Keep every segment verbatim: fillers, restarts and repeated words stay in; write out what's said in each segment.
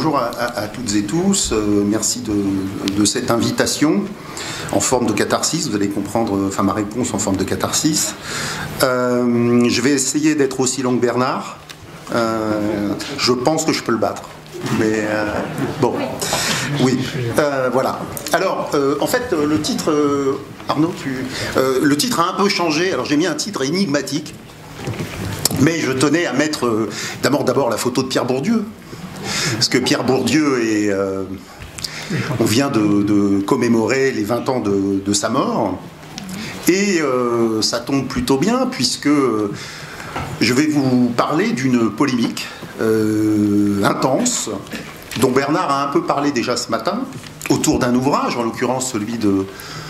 bonjour à, à, à toutes et tous. Euh, merci de, de cette invitation en forme de catharsis. Vous allez comprendre, enfin ma réponse en forme de catharsis. Euh, je vais essayer d'être aussi long que Bernard. Euh, je pense que je peux le battre. Mais euh, bon, oui, euh, voilà. Alors, euh, en fait, le titre, euh, Arnaud, tu, euh, le titre a un peu changé. Alors, j'ai mis un titre énigmatique, mais je tenais à mettre euh, d'abord, d'abord la photo de Pierre Bourdieu, parce que Pierre Bourdieu est, euh, on vient de, de commémorer les vingt ans de, de sa mort, et euh, ça tombe plutôt bien puisque je vais vous parler d'une polémique euh, intense, dont Bernard a un peu parlé déjà ce matin, autour d'un ouvrage, en l'occurrence celui de,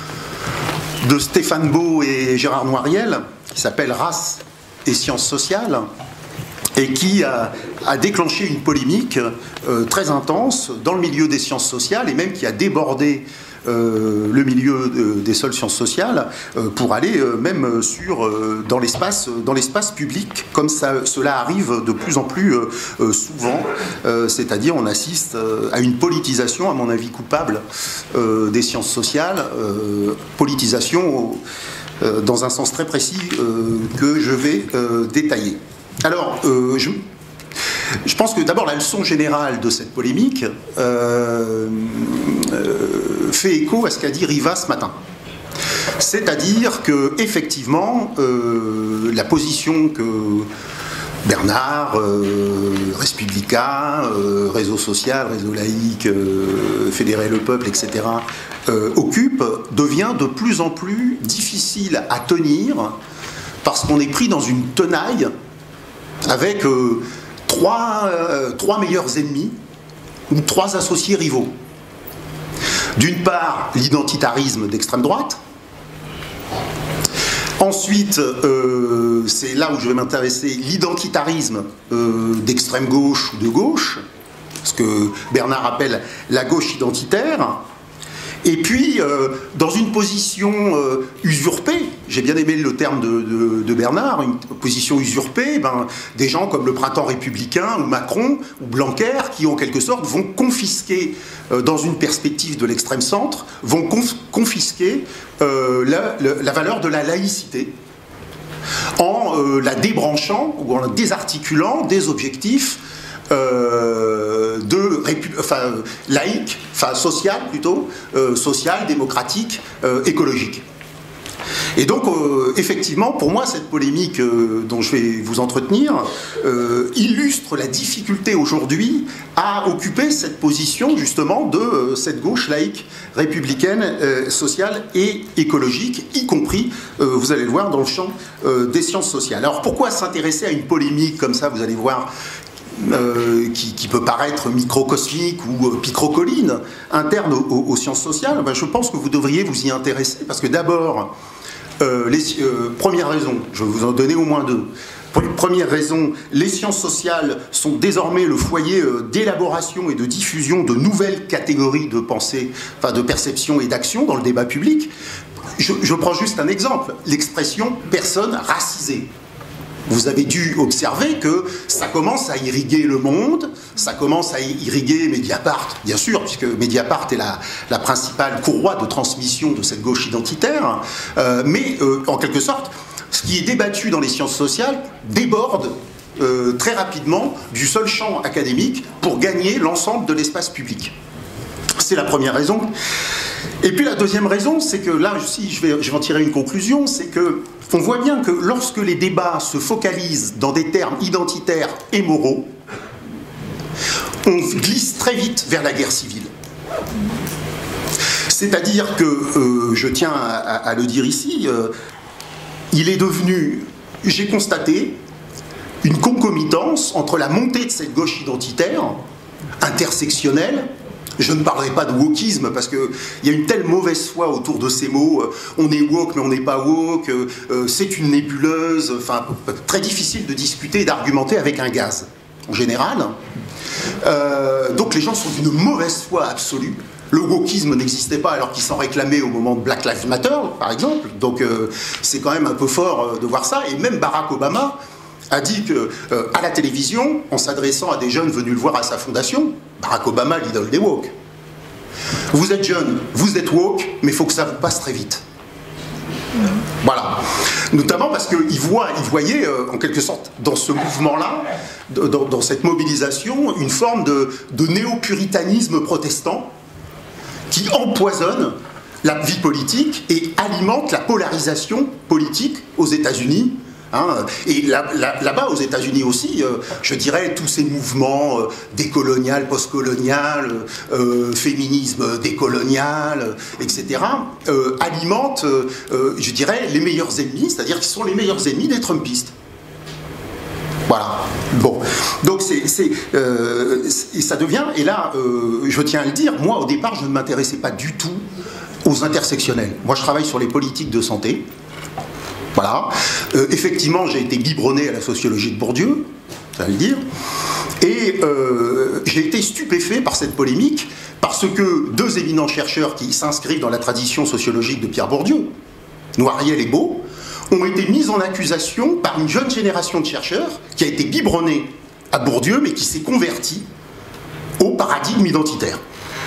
de Stéphane Beau et Gérard Noiriel, qui s'appelle « Race et sciences sociales », et qui a, a déclenché une polémique euh, très intense dans le milieu des sciences sociales, et même qui a débordé Euh, le milieu euh, des seules sciences sociales euh, pour aller euh, même sur, euh, dans l'espace dans l'espace public, comme ça, cela arrive de plus en plus euh, euh, souvent, euh, c'est-à-dire on assiste euh, à une politisation, à mon avis coupable, euh, des sciences sociales, euh, politisation euh, dans un sens très précis euh, que je vais euh, détailler. Alors, euh, je Je pense que d'abord la leçon générale de cette polémique euh, euh, fait écho à ce qu'a dit Riva ce matin. C'est-à-dire que effectivement euh, la position que Bernard, euh, Respublica, euh, Réseau Social, Réseau Laïque, euh, Fédérer le Peuple, et cetera euh, occupe devient de plus en plus difficile à tenir parce qu'on est pris dans une tenaille avec euh, Trois, euh, trois meilleurs ennemis ou trois associés rivaux. D'une part, l'identitarisme d'extrême droite. Ensuite, euh, c'est là où je vais m'intéresser, l'identitarisme euh, d'extrême gauche ou de gauche, ce que Bernard appelle la gauche identitaire. Et puis, euh, dans une position euh, usurpée, j'ai bien aimé le terme de, de, de Bernard, une position usurpée, ben, des gens comme le Printemps républicain ou Macron ou Blanquer, qui en quelque sorte vont confisquer, euh, dans une perspective de l'extrême centre, vont conf confisquer euh, la, la, la valeur de la laïcité en euh, la débranchant ou en la désarticulant des objectifs Euh, de enfin, laïque, enfin social plutôt, euh, social, démocratique, euh, écologique. Et donc, euh, effectivement, pour moi, cette polémique euh, dont je vais vous entretenir euh, illustre la difficulté aujourd'hui à occuper cette position, justement, de euh, cette gauche laïque, républicaine, euh, sociale et écologique, y compris, euh, vous allez le voir, dans le champ euh, des sciences sociales. Alors, pourquoi s'intéresser à une polémique comme ça, vous allez voir, Euh, qui, qui peut paraître microcosmique ou euh, picrocolline, interne aux, aux sciences sociales? Ben, je pense que vous devriez vous y intéresser, parce que d'abord, euh, les euh, première raison, je vais vous en donner au moins deux. Première raison, les sciences sociales sont désormais le foyer euh, d'élaboration et de diffusion de nouvelles catégories de pensée, enfin de perception et d'action dans le débat public. Je, je prends juste un exemple, l'expression « personne racisée ». Vous avez dû observer que ça commence à irriguer Le Monde, ça commence à irriguer Mediapart, bien sûr, puisque Mediapart est la, la principale courroie de transmission de cette gauche identitaire, euh, mais euh, en quelque sorte, ce qui est débattu dans les sciences sociales déborde euh, très rapidement du seul champ académique pour gagner l'ensemble de l'espace public. C'est la première raison. Et puis la deuxième raison, c'est que là aussi, je vais, je vais en tirer une conclusion, c'est que on voit bien que lorsque les débats se focalisent dans des termes identitaires et moraux, on glisse très vite vers la guerre civile. C'est-à-dire que, euh, je tiens à, à le dire ici, euh, il est devenu, j'ai constaté, une concomitance entre la montée de cette gauche identitaire, intersectionnelle. Je ne parlerai pas de wokisme parce qu'il y a une telle mauvaise foi autour de ces mots. Euh, on est woke mais on n'est pas woke, euh, euh, c'est une nébuleuse. Enfin, très difficile de discuter et d'argumenter avec un gaz, en général. Euh, donc les gens sont d'une mauvaise foi absolue. Le wokisme n'existait pas alors qu'ils s'en réclamaient au moment de Black Lives Matter, par exemple. Donc euh, c'est quand même un peu fort de voir ça. Et même Barack Obama a dit que, euh, à la télévision, en s'adressant à des jeunes venus le voir à sa fondation, Barack Obama, l'idole des woke. Vous êtes jeune, vous êtes woke, mais il faut que ça vous passe très vite. Voilà. Notamment parce qu'il voit, il voyait, euh, en quelque sorte, dans ce mouvement-là, dans, dans cette mobilisation, une forme de, de néo-puritanisme protestant qui empoisonne la vie politique et alimente la polarisation politique aux États-Unis. Hein. Et là, là, là-bas, aux États-Unis aussi, euh, je dirais, tous ces mouvements euh, décolonial, postcolonial, euh, féminisme décolonial, et cetera, euh, alimentent, euh, euh, je dirais, les meilleurs ennemis, c'est-à-dire qu'ils sont les meilleurs ennemis des Trumpistes. Voilà. Bon. Donc, c'est, c'est, euh, et ça devient, et là, euh, je tiens à le dire, moi, au départ, je ne m'intéressais pas du tout aux intersectionnels. Moi, je travaille sur les politiques de santé. Voilà. Euh, effectivement, j'ai été biberonné à la sociologie de Bourdieu, ça va le dire, et euh, j'ai été stupéfait par cette polémique, parce que deux éminents chercheurs qui s'inscrivent dans la tradition sociologique de Pierre Bourdieu, Noiriel et Beau, ont été mis en accusation par une jeune génération de chercheurs qui a été biberonnée à Bourdieu, mais qui s'est convertie au paradigme identitaire.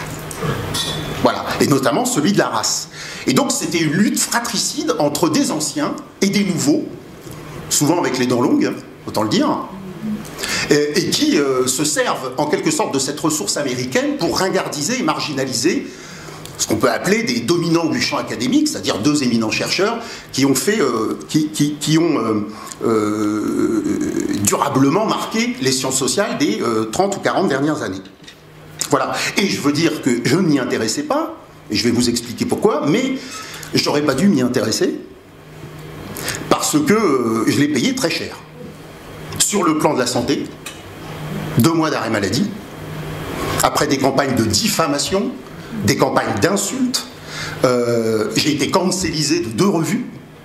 Voilà, et notamment celui de la race. Et donc c'était une lutte fratricide entre des anciens et des nouveaux, souvent avec les dents longues, autant le dire, et, et qui euh, se servent en quelque sorte de cette ressource américaine pour ringardiser et marginaliser ce qu'on peut appeler des dominants du champ académique, c'est-à-dire deux éminents chercheurs qui ont, fait, euh, qui, qui, qui ont euh, euh, durablement marqué les sciences sociales des euh, trente ou quarante dernières années. Voilà. Et je veux dire que je ne m'y intéressais pas, et je vais vous expliquer pourquoi, mais je n'aurais pas dû m'y intéresser, parce que euh, je l'ai payé très cher. Sur le plan de la santé, deux mois d'arrêt maladie, après des campagnes de diffamation, des campagnes d'insultes, euh, j'ai été cancellisé de deux revues.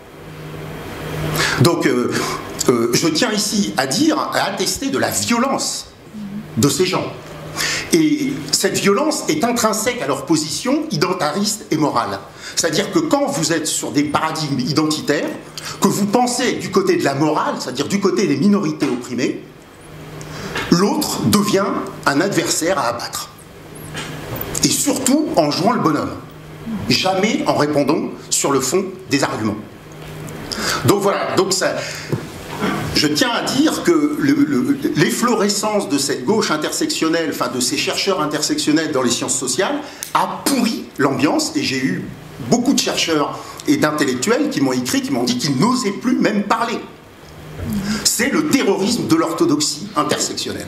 Donc, euh, euh, je tiens ici à dire, à attester de la violence de ces gens. Et cette violence est intrinsèque à leur position identitariste et morale. C'est-à-dire que quand vous êtes sur des paradigmes identitaires, que vous pensez du côté de la morale, c'est-à-dire du côté des minorités opprimées, l'autre devient un adversaire à abattre. Et surtout en jouant le bonhomme. Jamais en répondant sur le fond des arguments. Donc voilà, donc ça... Je tiens à dire que l'efflorescence de cette gauche intersectionnelle, enfin de ces chercheurs intersectionnels dans les sciences sociales, a pourri l'ambiance, et j'ai eu beaucoup de chercheurs et d'intellectuels qui m'ont écrit, qui m'ont dit qu'ils n'osaient plus même parler. C'est le terrorisme de l'orthodoxie intersectionnelle.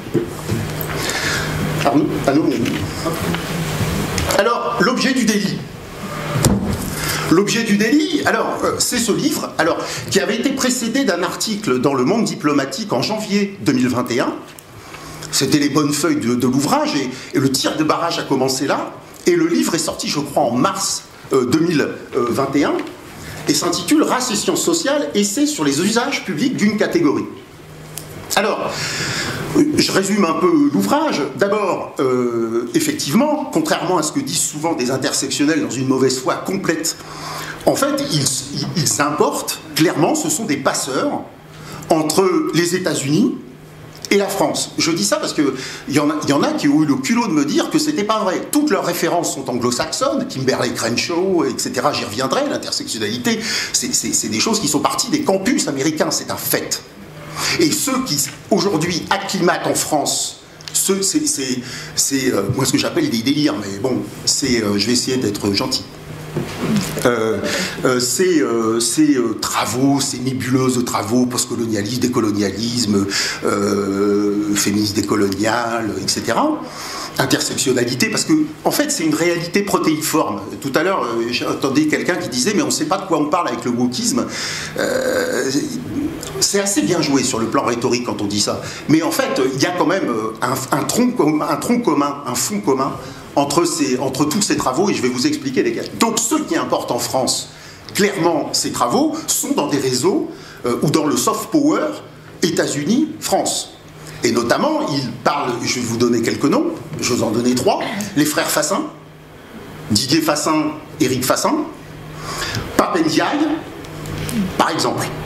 Alors, l'objet du délit. L'objet du délit, alors, euh, c'est ce livre, alors, qui avait été précédé d'un article dans Le Monde diplomatique en janvier deux mille vingt et un. C'était les bonnes feuilles de, de l'ouvrage, et, et le tir de barrage a commencé là. Et le livre est sorti, je crois, en mars euh, deux mille vingt et un, et s'intitule « Race et sciences sociales, essai sur les usages publics d'une catégorie ». Alors, je résume un peu l'ouvrage. D'abord, euh, effectivement, contrairement à ce que disent souvent des intersectionnels dans une mauvaise foi complète, en fait, ils, ils importent, clairement, ce sont des passeurs entre les États-Unis et la France. Je dis ça parce qu'il y, en a, y en a qui ont eu le culot de me dire que c'était pas vrai. Toutes leurs références sont anglo-saxonnes, Kimberley Crenshaw, et cetera. J'y reviendrai, l'intersectionnalité, c'est des choses qui sont parties des campus américains, c'est un fait. Et ceux qui, aujourd'hui, acclimatent en France, c'est euh, moi ce que j'appelle des délires, mais bon, euh, je vais essayer d'être gentil. Euh, euh, ces euh, euh, travaux, ces nébuleuses de travaux, postcolonialisme, décolonialisme, euh, féminisme décolonial, et cetera. Intersectionnalité, parce que en fait c'est une réalité protéiforme. Tout à l'heure euh, j'entendais quelqu'un qui disait mais on ne sait pas de quoi on parle avec le wokisme. Euh, c'est assez bien joué sur le plan rhétorique quand on dit ça, mais en fait il y a quand même un, un, tronc, un tronc commun, un fond commun entre, ces, entre tous ces travaux, et je vais vous expliquer lesquels. Donc ce qui importe en France, clairement ces travaux sont dans des réseaux euh, ou dans le soft power États-Unis, France. Et notamment, il parle, je vais vous donner quelques noms, je vais vous en donner trois, les frères Fassin, Didier Fassin, Éric Fassin, Pape Ndiaye, par exemple.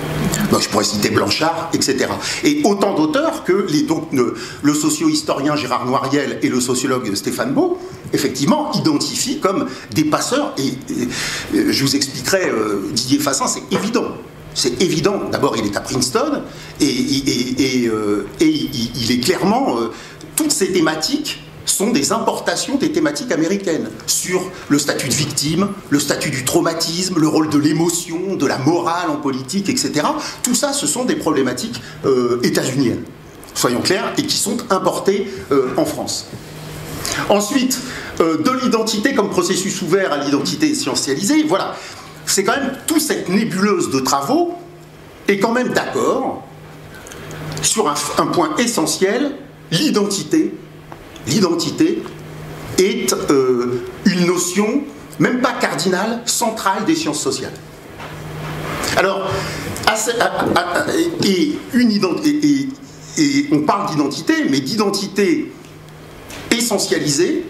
Donc, je pourrais citer Blanchard, et cetera. Et autant d'auteurs que les, donc, le, le socio-historien Gérard Noiriel et le sociologue Stéphane Beau, effectivement, identifient comme des passeurs. Et, et je vous expliquerai, euh, Didier Fassin, c'est évident. C'est évident. D'abord, il est à Princeton et, et, et, et, euh, et il, il est clairement... Euh, toutes ces thématiques sont des importations des thématiques américaines sur le statut de victime, le statut du traumatisme, le rôle de l'émotion, de la morale en politique, et cetera. Tout ça, ce sont des problématiques euh, états-uniennes, soyons clairs, et qui sont importées euh, en France. Ensuite, euh, de l'identité comme processus ouvert à l'identité essentialisée, voilà, c'est quand même toute cette nébuleuse de travaux est quand même d'accord sur un, un point essentiel, l'identité. L'identité est euh, une notion, même pas cardinale, centrale des sciences sociales. Alors, à, à, à, et, une et, et, et on parle d'identité, mais d'identité essentialisée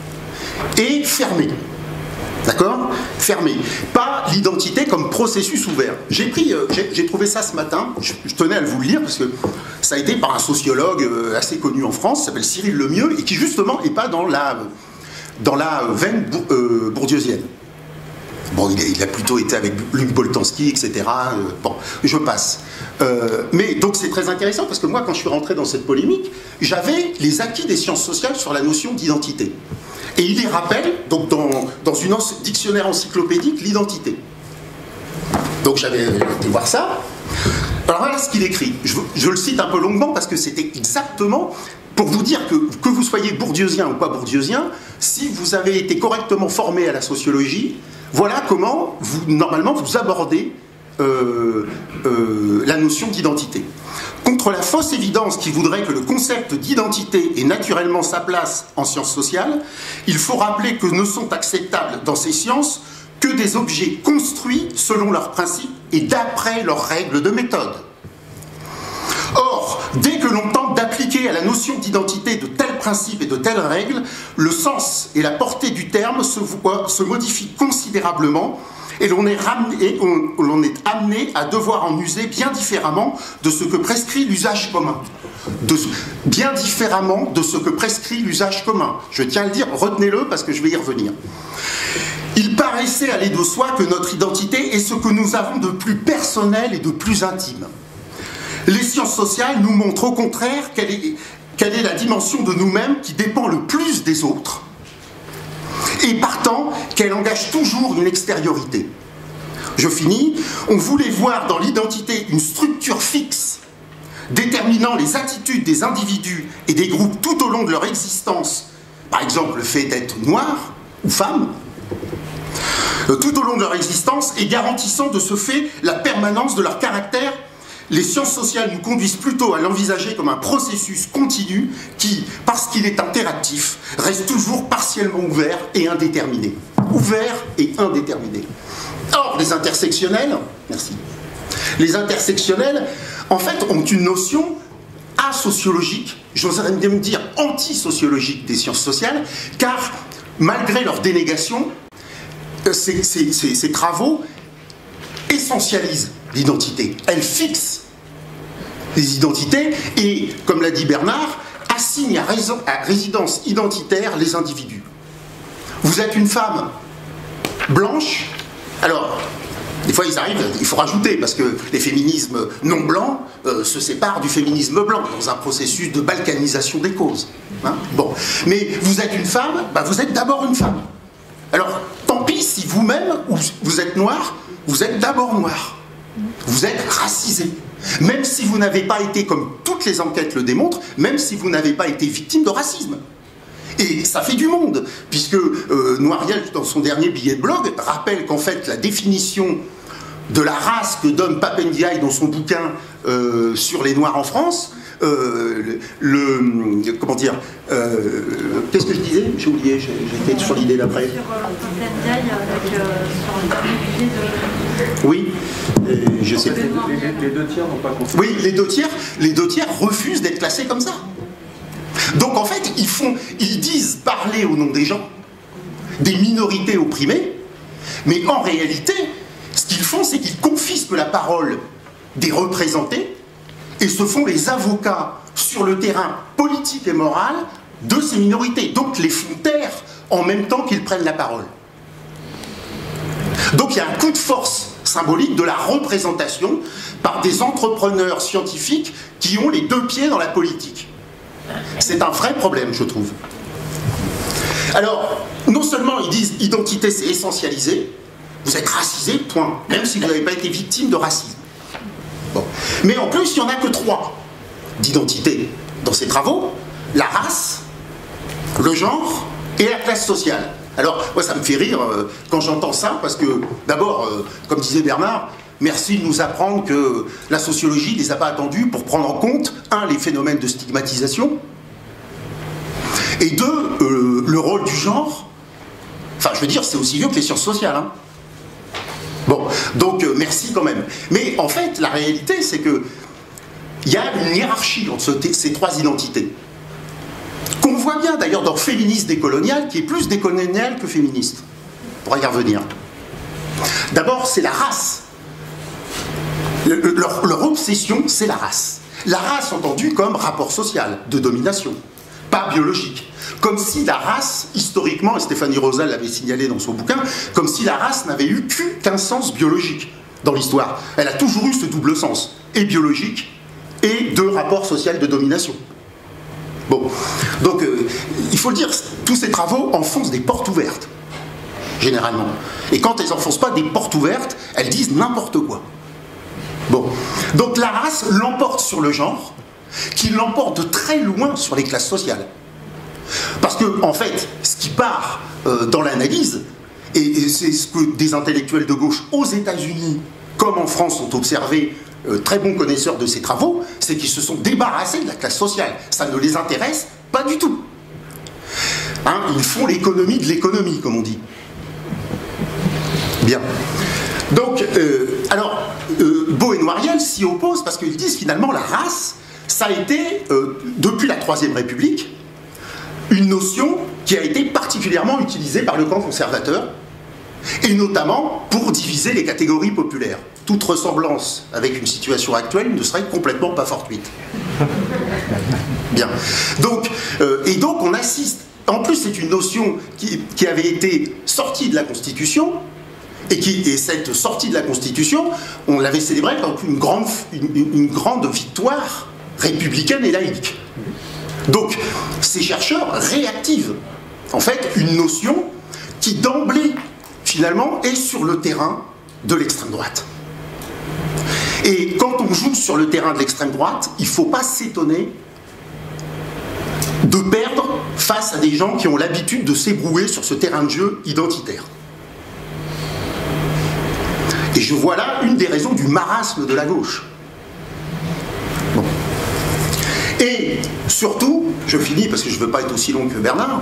et fermée. D'accord? Fermée. Pas l'identité comme processus ouvert. J'ai pris, euh, j'ai trouvé ça ce matin, je, je tenais à vous le lire, parce que ça a été par un sociologue euh, assez connu en France, qui s'appelle Cyril Lemieux, et qui justement n'est pas dans la, dans la veine bour, euh, bourdieusienne. Bon, il a, il a plutôt été avec Luc Boltanski, et cetera. Euh, bon, je passe. Euh, mais donc c'est très intéressant, parce que moi, quand je suis rentré dans cette polémique, j'avais les acquis des sciences sociales sur la notion d'identité. Et il les rappelle, donc dans, dans une dictionnaire encyclopédique, l'identité. Donc j'avais été voir ça. Alors voilà ce qu'il écrit. Je, je le cite un peu longuement parce que c'était exactement pour vous dire que, que vous soyez bourdieusien ou pas bourdieusien, si vous avez été correctement formé à la sociologie, voilà comment, vous, normalement, vous abordez euh, euh, la notion d'identité. Contre la fausse évidence qui voudrait que le concept d'identité ait naturellement sa place en sciences sociales, il faut rappeler que ne sont acceptables dans ces sciences que des objets construits selon leurs principes et d'après leurs règles de méthode. Or, dès que l'on tente d'appliquer à la notion d'identité de tels principes et de telles règles, le sens et la portée du terme se, se modifient considérablement et l'on est, on, est amené à devoir en user bien différemment de ce que prescrit l'usage commun. De, bien différemment de ce que prescrit l'usage commun. Je tiens à le dire, retenez-le parce que je vais y revenir. Il paraissait aller de soi que notre identité est ce que nous avons de plus personnel et de plus intime. Les sciences sociales nous montrent au contraire quelle est, quelle est la dimension de nous-mêmes qui dépend le plus des autres, et partant qu'elle engage toujours une extériorité. Je finis. On voulait voir dans l'identité une structure fixe déterminant les attitudes des individus et des groupes tout au long de leur existence, par exemple le fait d'être noir ou femme, tout au long de leur existence, et garantissant de ce fait la permanence de leur caractère. Les sciences sociales nous conduisent plutôt à l'envisager comme un processus continu qui, parce qu'il est interactif, reste toujours partiellement ouvert et indéterminé. Ouvert et indéterminé. Or, les intersectionnels, merci, les intersectionnels, en fait, ont une notion asociologique, j'oserais même dire antisociologique des sciences sociales, car malgré leur dénégation, ces, ces, ces, ces travaux essentialisent l'identité. Elle fixe les identités et, comme l'a dit Bernard, assigne à, raison, à résidence identitaire les individus. Vous êtes une femme blanche, alors, des fois ils arrivent, il faut rajouter, parce que les féminismes non blancs euh, se séparent du féminisme blanc dans un processus de balkanisation des causes. Hein, bon. Mais vous êtes une femme, bah vous êtes d'abord une femme. Alors, tant pis si vous-même, vous êtes noir, vous êtes d'abord noir. Vous êtes racisé. Même si vous n'avez pas été, comme toutes les enquêtes le démontrent, même si vous n'avez pas été victime de racisme. Et ça fait du monde, puisque euh, Noiriel, dans son dernier billet de blog, rappelle qu'en fait la définition de la race que donne Papendiaï dans son bouquin euh, sur les Noirs en France, euh, le, le... comment dire euh, qu'est-ce que je disais? J'ai oublié, j'étais sur l'idée d'après. Sur euh, Papendiaï, avec euh, sur le dernier billet de... Oui, et je sais plus. Les, les, les deux tiers n'ont pas compris. Oui, les deux tiers, les deux tiers refusent d'être classés comme ça. Donc en fait, ils, font, ils disent parler au nom des gens, des minorités opprimées, mais en réalité, ce qu'ils font, c'est qu'ils confisquent la parole des représentés et se font les avocats sur le terrain politique et moral de ces minorités. Donc les font taire en même temps qu'ils prennent la parole. Donc il y a un coup de force symbolique de la représentation par des entrepreneurs scientifiques qui ont les deux pieds dans la politique. C'est un vrai problème, je trouve. Alors, non seulement ils disent identité c'est essentialisé, vous êtes racisé, point, même si vous n'avez pas été victime de racisme. Bon. Mais en plus, il n'y en a que trois d'identité dans ces travaux: la race, le genre et la classe sociale. Alors, moi, ça me fait rire euh, quand j'entends ça, parce que, d'abord, euh, comme disait Bernard, merci de nous apprendre que la sociologie ne les a pas attendus pour prendre en compte, un, les phénomènes de stigmatisation, et deux, euh, le rôle du genre. Enfin, je veux dire, c'est aussi vieux que les sciences sociales. Hein. Bon, donc, euh, merci quand même. Mais en fait, la réalité, c'est que il y a une hiérarchie entre ces trois identités. Qu'on voit bien d'ailleurs dans Féministe décolonial, qui est plus décolonial que féministe. On pourra y revenir. D'abord, c'est la race. Le, leur, leur obsession, c'est la race. La race entendue comme rapport social, de domination, pas biologique. Comme si la race, historiquement, et Stéphanie Rosal l'avait signalé dans son bouquin, comme si la race n'avait eu qu'un sens biologique dans l'histoire. Elle a toujours eu ce double sens, et biologique, et de rapport social de domination. Bon, donc euh, il faut le dire, tous ces travaux enfoncent des portes ouvertes, généralement. Et quand elles n'enfoncent pas des portes ouvertes, elles disent n'importe quoi. Bon, donc la race l'emporte sur le genre, qui l'emporte de très loin sur les classes sociales. Parce que, en fait, ce qui part euh, dans l'analyse, et, et c'est ce que des intellectuels de gauche aux États-Unis, comme en France, ont observé, euh, très bons connaisseurs de ces travaux, c'est qu'ils se sont débarrassés de la classe sociale. Ça ne les intéresse pas du tout. Hein, ils font l'économie de l'économie, comme on dit. Bien. Donc, euh, alors, euh, Beau et Noiriel s'y opposent parce qu'ils disent finalement la race, ça a été, euh, depuis la Troisième République, une notion qui a été particulièrement utilisée par le camp conservateur, et notamment pour diviser les catégories populaires. Toute ressemblance avec une situation actuelle ne serait complètement pas fortuite. Bien. Donc, euh, et donc on assiste, en plus c'est une notion qui, qui avait été sortie de la Constitution, et, qui, et cette sortie de la Constitution, on l'avait célébrée comme une grande, une, une grande victoire républicaine et laïque. Donc, ces chercheurs réactivent, en fait, une notion qui, d'emblée, finalement, est sur le terrain de l'extrême droite. Et quand on joue sur le terrain de l'extrême droite, il ne faut pas s'étonner de perdre face à des gens qui ont l'habitude de s'ébrouer sur ce terrain de jeu identitaire. Et je vois là une des raisons du marasme de la gauche. Bon. Et surtout, je finis parce que je ne veux pas être aussi long que Bernard,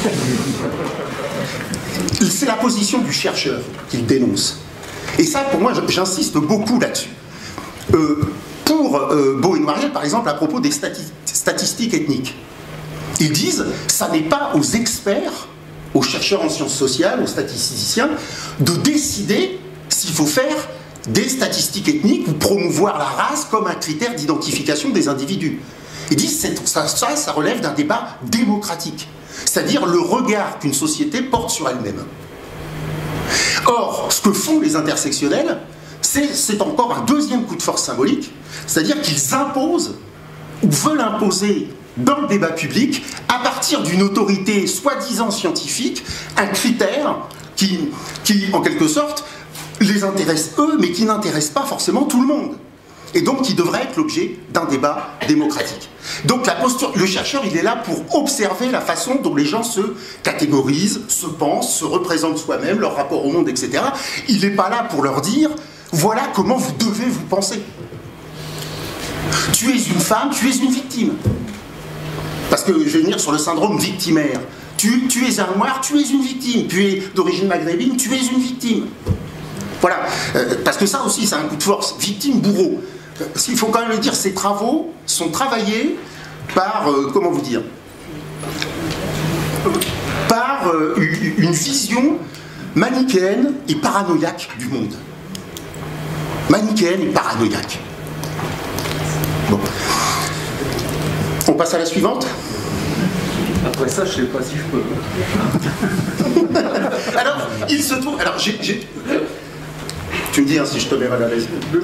c'est la position du chercheur qu'il dénonce. Et ça, pour moi, j'insiste beaucoup là-dessus. Euh, pour euh, Beau et Noiriel, par exemple, à propos des stati statistiques ethniques, ils disent « ça n'est pas aux experts, aux chercheurs en sciences sociales, aux statisticiens, de décider s'il faut faire des statistiques ethniques ou promouvoir la race comme un critère d'identification des individus. » Ils disent que ça, ça, ça relève d'un débat démocratique, c'est-à-dire le regard qu'une société porte sur elle-même. Or, ce que font les intersectionnels, c'est encore un deuxième coup de force symbolique, c'est-à-dire qu'ils imposent ou veulent imposer dans le débat public, à partir d'une autorité soi-disant scientifique, un critère qui, qui, en quelque sorte, les intéresse eux, mais qui n'intéresse pas forcément tout le monde. Et donc qui devrait être l'objet d'un débat démocratique. Donc la posture, le chercheur, il est là pour observer la façon dont les gens se catégorisent, se pensent, se représentent soi-même, leur rapport au monde, et cetera. Il n'est pas là pour leur dire, voilà comment vous devez vous penser. Tu es une femme, tu es une victime. Parce que je vais venir sur le syndrome victimaire. Tu, tu es un noir, tu es une victime. Tu es d'origine maghrébine, tu es une victime. Voilà, euh, parce que ça aussi, c'est un coup de force. Victime, bourreau. Euh, il faut quand même le dire, ces travaux sont travaillés par, euh, comment vous dire, par euh, une vision manichéenne et paranoïaque du monde. Manichéenne et paranoïaque. passe à la suivante. Après ça, je sais pas si je peux. Alors, il se trouve... Alors, j'ai... Tu me dis hein, si je te mets mal à l'aise.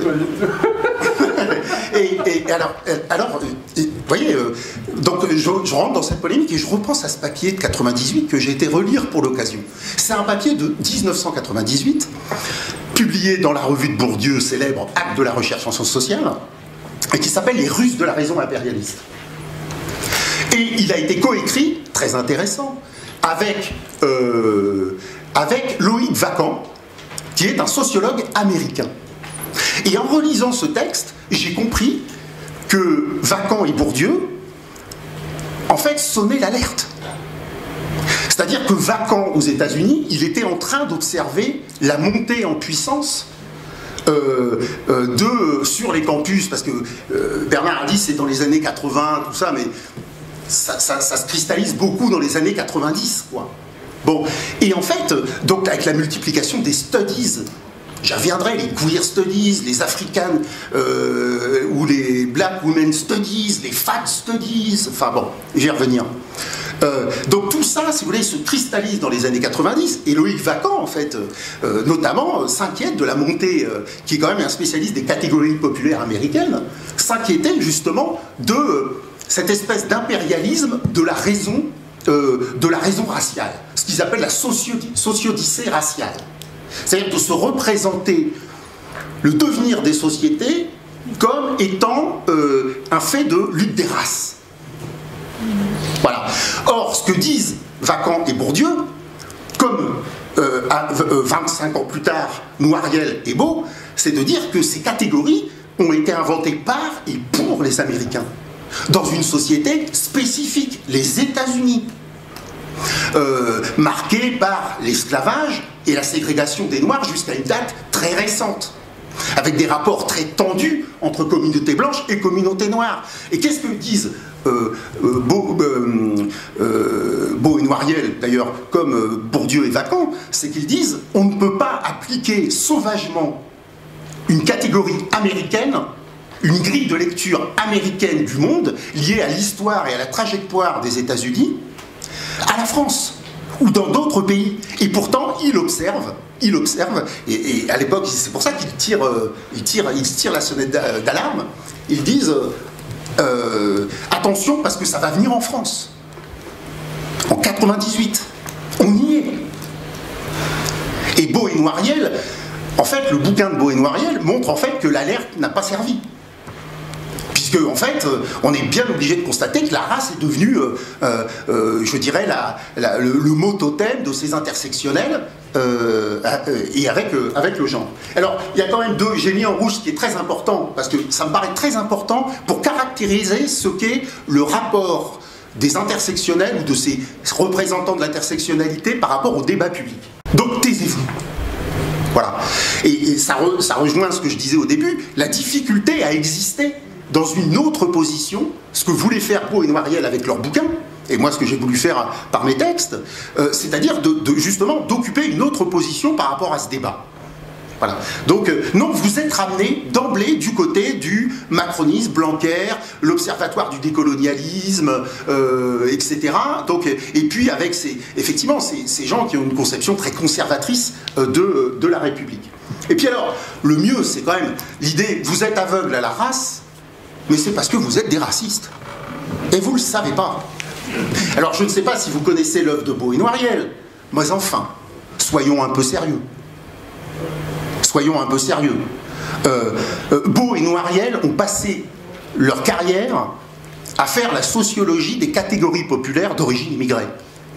et, et alors, alors et, vous voyez, euh, donc je, je rentre dans cette polémique et je repense à ce papier de quatre-vingt-dix-huit que j'ai été relire pour l'occasion. C'est un papier de mille neuf cent quatre-vingt-dix-huit, publié dans la revue de Bourdieu, célèbre Acte de la recherche en sciences sociales, et qui s'appelle Les Russes de la raison impérialiste. Et il a été coécrit, très intéressant, avec, euh, avec Loïc Vacan, qui est un sociologue américain. Et en relisant ce texte, j'ai compris que Vacan et Bourdieu, en fait, sonnaient l'alerte. C'est-à-dire que Vacan, aux États-Unis, il était en train d'observer la montée en puissance euh, euh, de, sur les campus, parce que euh, Bernard a dit c'est dans les années quatre-vingts, tout ça, mais ça, ça, ça se cristallise beaucoup dans les années quatre-vingt-dix, quoi. Bon, et en fait, donc avec la multiplication des studies, j'y reviendrai, les queer studies, les African euh, ou les black women studies, les fat studies, enfin bon, j'y revenir. Euh, donc tout ça, si vous voulez, se cristallise dans les années quatre-vingt-dix, et Loïc Vacan, en fait, euh, notamment, euh, s'inquiète de la montée, euh, qui est quand même un spécialiste des catégories populaires américaines, s'inquiétait justement de euh, cette espèce d'impérialisme de la raison, euh, de la raison raciale, ce qu'ils appellent la socio sociodicée raciale. C'est-à-dire de se représenter le devenir des sociétés comme étant euh, un fait de lutte des races. Voilà. Or, ce que disent Vacan et Bourdieu, comme euh, à, euh, vingt-cinq ans plus tard, Noiriel et Beau, c'est de dire que ces catégories ont été inventées par et pour les Américains, dans une société spécifique, les États-Unis, euh, marquée par l'esclavage et la ségrégation des Noirs jusqu'à une date très récente, avec des rapports très tendus entre communautés blanches et communautés noires. Et qu'est-ce que disent euh, euh, Beau, euh, euh, Beau et Noiriel, d'ailleurs, comme euh, Bourdieu et Vacan, c'est qu'ils disent on ne peut pas appliquer sauvagement une catégorie américaine, une grille de lecture américaine du monde, liée à l'histoire et à la trajectoire des États-Unis, à la France ou dans d'autres pays. Et pourtant, il observe, il observe, et, et à l'époque, c'est pour ça qu'ils tirent, euh, ils tirent, ils tirent la sonnette d'alarme. Ils disent euh, euh, attention parce que ça va venir en France. En quatre-vingt-dix-huit, on y est. Et Beau et Noiriel, en fait, le bouquin de Beau et Noiriel montre en fait que l'alerte n'a pas servi. Puisque, en fait, on est bien obligé de constater que la race est devenue, euh, euh, je dirais, la, la, le, le mot totem de ces intersectionnels euh, et avec, euh, avec le genre. Alors, il y a quand même deux, j'ai mis en rouge ce qui est très important, parce que ça me paraît très important pour caractériser ce qu'est le rapport des intersectionnels ou de ces représentants de l'intersectionnalité par rapport au débat public. Donc, taisez-vous. Voilà. Et, et ça, re, ça rejoint ce que je disais au début, la difficulté à exister dans une autre position, ce que voulaient faire Beau et Noiriel avec leurs bouquins, et moi ce que j'ai voulu faire par mes textes, euh, c'est-à-dire de, de, justement d'occuper une autre position par rapport à ce débat. Voilà. Donc, euh, non, vous êtes ramené d'emblée du côté du macronisme, Blanquer, l'observatoire du décolonialisme, euh, et cetera. Donc, et puis avec ces, effectivement ces, ces gens qui ont une conception très conservatrice euh, de, de la République. Et puis alors, le mieux, c'est quand même l'idée, vous êtes aveugle à la race, mais c'est parce que vous êtes des racistes. Et vous ne le savez pas. Alors, je ne sais pas si vous connaissez l'œuvre de Beau et Noiriel, mais enfin, soyons un peu sérieux. Soyons un peu sérieux. Euh, euh, Beau et Noiriel ont passé leur carrière à faire la sociologie des catégories populaires d'origine immigrée.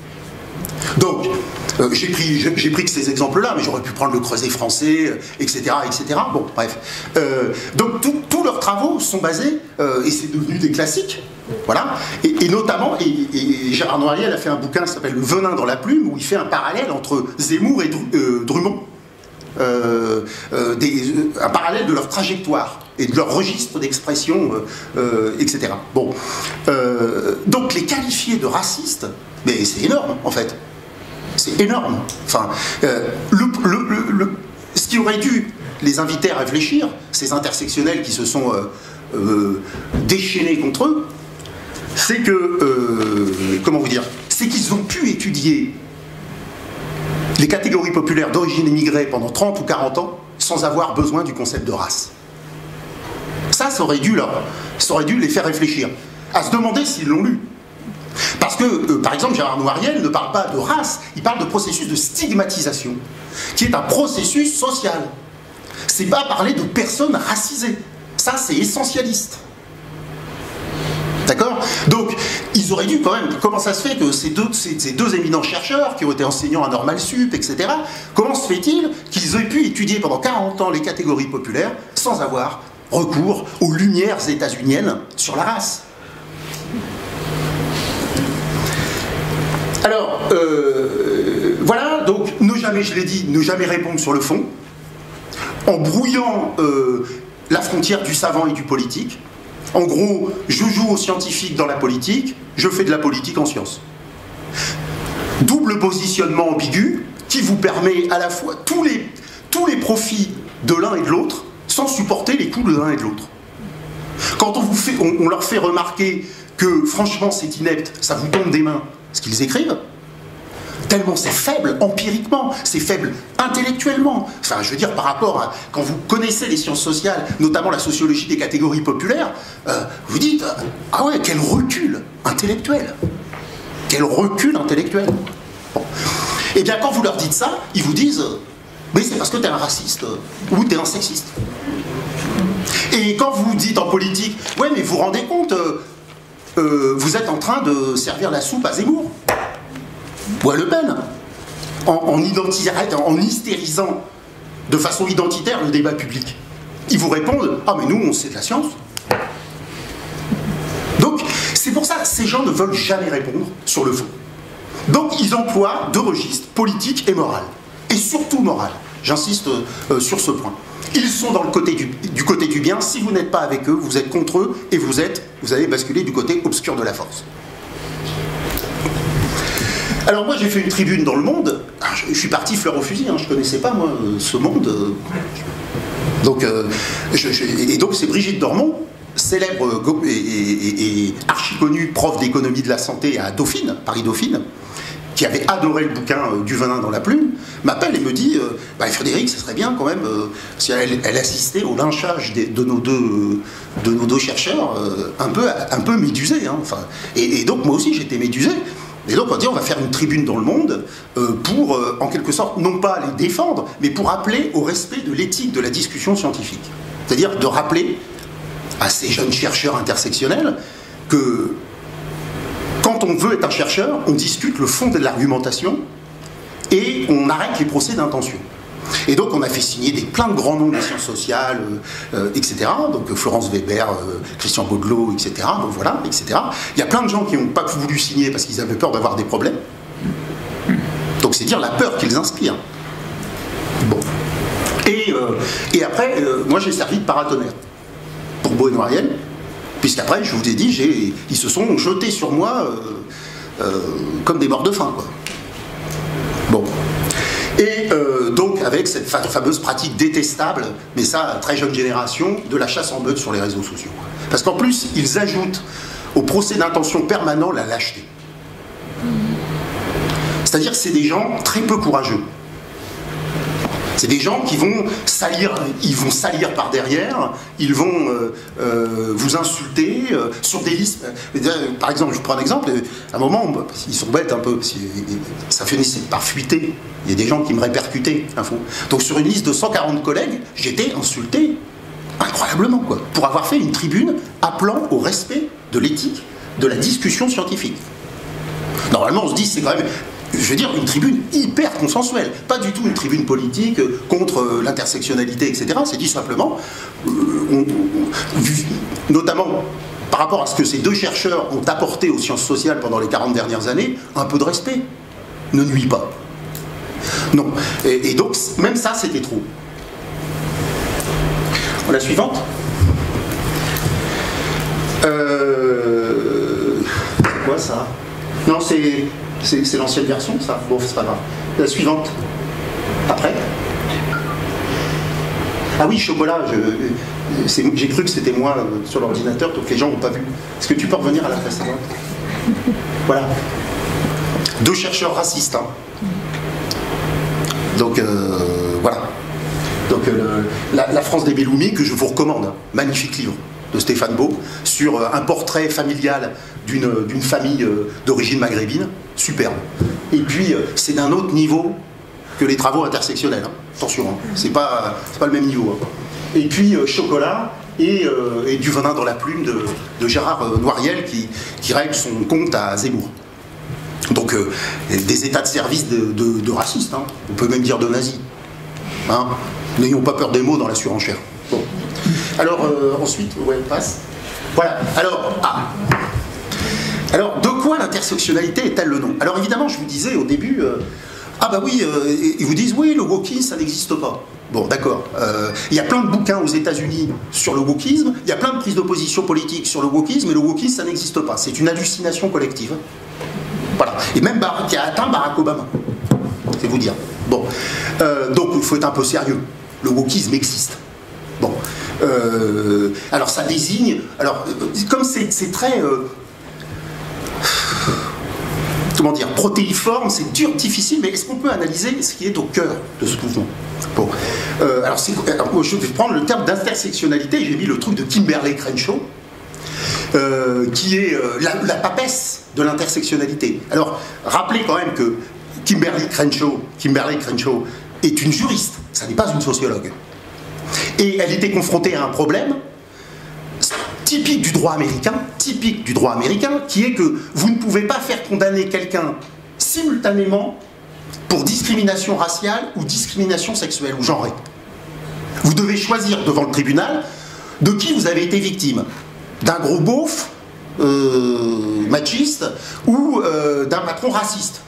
Donc, euh, j'ai pris, j'ai pris que ces exemples-là, mais j'aurais pu prendre le Creuset français, euh, et cetera, et cetera. Bon, bref. Euh, donc, tous leurs travaux sont basés, euh, et c'est devenu des classiques, voilà. Et, et notamment, et, et Gérard Noiriel a fait un bouquin qui s'appelle Le venin dans la plume, où il fait un parallèle entre Zemmour et Dru euh, Drummond. Euh, euh, des, euh, un parallèle de leur trajectoire et de leur registre d'expression, euh, euh, et cetera. Bon. Euh, donc, les qualifier de racistes, mais c'est énorme, en fait. C'est énorme. Enfin, euh, le, le, le, le, ce qui aurait dû les inviter à réfléchir, ces intersectionnels qui se sont euh, euh, déchaînés contre eux, c'est que, euh, comment vous dire, c'est qu'ils ont pu étudier les catégories populaires d'origine immigrée pendant trente ou quarante ans sans avoir besoin du concept de race. Ça, ça aurait dû, leur, ça aurait dû les faire réfléchir, à se demander s'ils l'ont lu. Parce que, euh, par exemple, Gérard Noiriel ne parle pas de race, il parle de processus de stigmatisation, qui est un processus social. C'est pas parler de personnes racisées. Ça, c'est essentialiste. D'accord? Donc, ils auraient dû quand même... Comment ça se fait que ces deux, ces, ces deux éminents chercheurs, qui ont été enseignants à Normal Sup, et cetera, comment se fait-il qu'ils aient pu étudier pendant quarante ans les catégories populaires sans avoir recours aux lumières états-uniennes sur la race? Alors, euh, voilà, donc, ne jamais, je l'ai dit, ne jamais répondre sur le fond, en brouillant euh, la frontière du savant et du politique. En gros, je joue au scientifique dans la politique, je fais de la politique en sciences. Double positionnement ambigu qui vous permet à la fois tous les, tous les profits de l'un et de l'autre sans supporter les coûts de l'un et de l'autre. Quand on, vous fait, on, on leur fait remarquer que franchement c'est inepte, ça vous tombe des mains ce qu'ils écrivent, tellement c'est faible empiriquement, c'est faible intellectuellement. Enfin, je veux dire, par rapport à quand vous connaissez les sciences sociales, notamment la sociologie des catégories populaires, euh, vous dites, ah ouais, quel recul intellectuel. Quel recul intellectuel. Bon. Et bien, quand vous leur dites ça, ils vous disent, mais c'est parce que t'es un raciste ou t'es un sexiste. Et quand vous dites en politique, ouais, mais vous vous rendez compte, euh, euh, vous êtes en train de servir la soupe à Zemmour ou à Le Pen, en, en, en hystérisant de façon identitaire le débat public. Ils vous répondent, ah mais nous on sait de la science. Donc c'est pour ça que ces gens ne veulent jamais répondre sur le fond. Donc ils emploient deux registres, politique et moral. Et surtout moral, j'insiste euh, sur ce point. Ils sont dans le côté du, du côté du bien, si vous n'êtes pas avec eux, vous êtes contre eux et vous, êtes, vous allez basculer du côté obscur de la force. Alors moi j'ai fait une tribune dans Le Monde, je, je suis parti fleur au fusil, hein, je ne connaissais pas moi ce monde. Donc, euh, je, je, et donc c'est Brigitte Dormont, célèbre et, et, et archi-connue prof d'économie de la santé à Dauphine, Paris-Dauphine, qui avait adoré le bouquin euh, Du venin dans la plume, m'appelle et me dit euh, bah, Frédéric, ce serait bien quand même euh, si elle, elle assistait au lynchage de, de, nos, deux, euh, de nos deux chercheurs, euh, un, peu, un peu médusés. Hein, enfin, et, et donc moi aussi j'étais médusé. Et donc on va dire on va faire une tribune dans Le Monde euh, pour, euh, en quelque sorte, non pas les défendre, mais pour appeler au respect de l'éthique de la discussion scientifique. C'est-à-dire de rappeler à ces jeunes chercheurs intersectionnels que quand on veut être un chercheur, on discute le fond de l'argumentation et on arrête les procès d'intention. Et donc on a fait signer des, plein de grands noms des sciences sociales, euh, et cetera. Donc Florence Weber, euh, Christian Baudelot, et cetera. Donc voilà, et cetera. Il y a plein de gens qui n'ont pas voulu signer parce qu'ils avaient peur d'avoir des problèmes. Donc c'est dire la peur qu'ils inspirent. Bon. Et, euh, et après, euh, moi j'ai servi de paratonnerre pour Beau et Noiriel, puisqu'après, je vous ai dit, ils se sont jetés sur moi euh, euh, comme des morts de faim, quoi. Bon. Et euh, donc, avec cette fameuse pratique détestable, mais ça, très jeune génération, de la chasse en meute sur les réseaux sociaux. Parce qu'en plus, ils ajoutent au procès d'intention permanent la lâcheté. C'est-à-dire que c'est des gens très peu courageux. C'est des gens qui vont salir, ils vont salir par derrière, ils vont euh, euh, vous insulter euh, sur des listes. Par exemple, je vous prends un exemple, à un moment, ils sont bêtes un peu, ça finissait par fuiter. Il y a des gens qui me répercutaient. Donc sur une liste de cent quarante collègues, j'étais insulté incroyablement, quoi, pour avoir fait une tribune appelant au respect de l'éthique de la discussion scientifique. Normalement, on se dit, c'est quand même... Je veux dire, une tribune hyper consensuelle, pas du tout une tribune politique contre euh, l'intersectionnalité, et cetera. C'est dit simplement, euh, on, on, notamment par rapport à ce que ces deux chercheurs ont apporté aux sciences sociales pendant les quarante dernières années, un peu de respect ne nuit pas. Non. Et, et donc, même ça, c'était trop. La suivante. Euh, c'est quoi ça? Non, c'est... C'est l'ancienne version, ça? Bon, c'est pas grave. La suivante. Après. Ah oui, chocolat, j'ai cru que c'était moi euh, sur l'ordinateur, donc les gens n'ont pas vu. Est-ce que tu peux revenir à la précédente? Voilà. Deux chercheurs racistes. Hein. Donc, euh, voilà. Donc, euh, la, la France des Belloumi, que je vous recommande, hein. Magnifique livre de Stéphane Beau, sur euh, un portrait familial d'une famille euh, d'origine maghrébine, superbe. Et puis, euh, c'est d'un autre niveau que les travaux intersectionnels. Hein. Attention, hein. c'est pas, c'est pas le même niveau. Hein. Et puis, euh, chocolat et, euh, et du venin dans la plume de, de Gérard euh, Noiriel qui, qui règle son compte à Zemmour. Donc, euh, des états de service de, de, de racistes, hein. On peut même dire de nazis. Hein. N'ayons pas peur des mots dans la surenchère. Bon. Alors, euh, ensuite, ouais, passe. Voilà. Alors, ah. Alors, de quoi l'intersectionnalité est-elle le nom? Alors, évidemment, je vous disais au début, euh, ah bah oui, euh, ils vous disent, oui, le wokisme, ça n'existe pas. Bon, d'accord. Euh, il y a plein de bouquins aux États-Unis sur le wokisme, il y a plein de prises de position politique sur le wokisme, et le wokisme, ça n'existe pas. C'est une hallucination collective. Voilà. Et même Barack, qui a atteint Barack Obama. C'est vous dire. Bon. Euh, donc, il faut être un peu sérieux. Le wokisme existe. Bon. Euh, alors, ça désigne... Alors, comme c'est très... Euh, comment dire, protéiforme, c'est dur, difficile, mais est-ce qu'on peut analyser ce qui est au cœur de ce mouvement? Bon. Euh, alors, alors, je vais prendre le terme d'intersectionnalité, j'ai mis le truc de Kimberlé Crenshaw, euh, qui est euh, la, la papesse de l'intersectionnalité. Alors, rappelez quand même que Kimberlé Crenshaw, Kimberlé Crenshaw est une juriste, ça n'est pas une sociologue. Et elle était confrontée à un problème typique du droit américain, typique du droit américain, qui est que vous ne pouvez pas faire condamner quelqu'un simultanément pour discrimination raciale ou discrimination sexuelle ou genrée. Vous devez choisir devant le tribunal de qui vous avez été victime. D'un gros beauf euh, machiste ou euh, d'un patron raciste.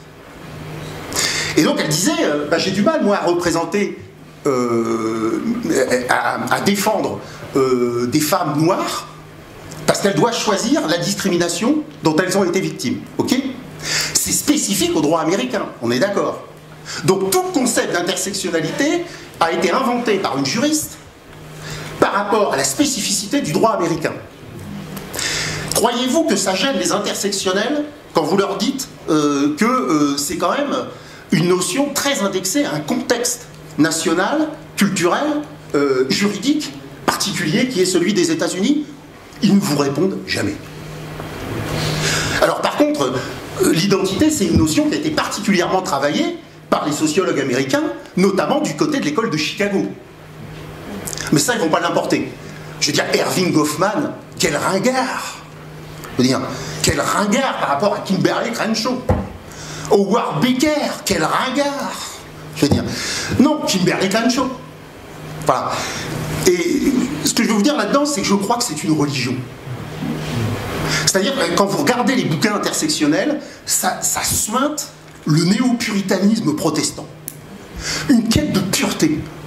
Et donc elle disait, euh, bah, j'ai du mal moi à représenter, euh, à, à défendre euh, des femmes noires parce qu'elles doivent choisir la discrimination dont elles ont été victimes. Ok ? C'est spécifique au droit américain, on est d'accord. Donc tout concept d'intersectionnalité a été inventé par une juriste par rapport à la spécificité du droit américain. Croyez-vous que ça gêne les intersectionnels quand vous leur dites euh, que euh, c'est quand même une notion très indexée à un contexte national, culturel, euh, juridique, particulier qui est celui des États-Unis? Ils ne vous répondent jamais. Alors par contre, euh, l'identité, c'est une notion qui a été particulièrement travaillée par les sociologues américains, notamment du côté de l'école de Chicago. Mais ça, ils ne vont pas l'importer. Je veux dire, Erving Goffman, quel ringard! Je veux dire, quel ringard par rapport à Kimberlé Crenshaw. Howard Becker, quel ringard! Je veux dire, non, Kimberlé Crenshaw. Voilà. Et ce que je veux vous dire là-dedans, c'est que je crois que c'est une religion. C'est-à-dire, quand vous regardez les bouquins intersectionnels, ça, ça suinte le néo-puritanisme protestant. Une quête de pureté.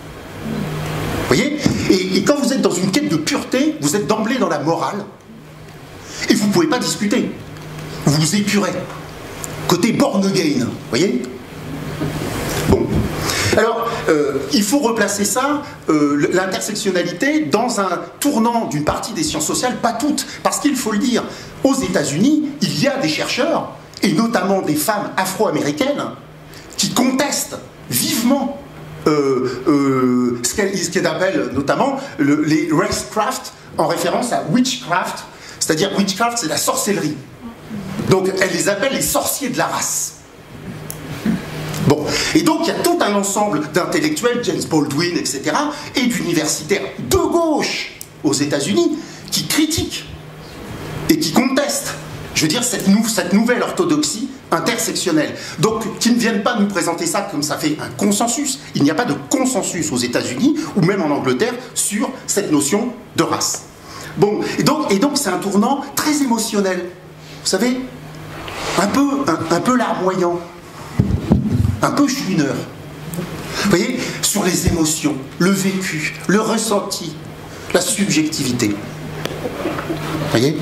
Vous voyez? et, et quand vous êtes dans une quête de pureté, vous êtes d'emblée dans la morale. Et vous ne pouvez pas discuter. Vous vous épurez. Côté born again, vous voyez? Bon. Alors, euh, il faut replacer ça, euh, l'intersectionnalité, dans un tournant d'une partie des sciences sociales, pas toutes, parce qu'il faut le dire, aux États-Unis, il y a des chercheurs, et notamment des femmes afro-américaines, qui contestent vivement euh, euh, ce qu'elles appellent notamment le, les racecraft, en référence à witchcraft, c'est-à-dire witchcraft, c'est la sorcellerie. Donc, elles les appellent les sorciers de la race. Bon, et donc il y a tout un ensemble d'intellectuels, James Baldwin, et cetera, et d'universitaires de gauche aux États-Unis qui critiquent et qui contestent, je veux dire, cette, nou cette nouvelle orthodoxie intersectionnelle. Donc, qui ne viennent pas nous présenter ça comme ça fait un consensus. Il n'y a pas de consensus aux États-Unis ou même en Angleterre sur cette notion de race. Bon, et donc et donc c'est un tournant très émotionnel. Vous savez, un peu, un, un peu larmoyant. Un peu chouineur. Vous voyez, sur les émotions, le vécu, le ressenti, la subjectivité. Vous voyez?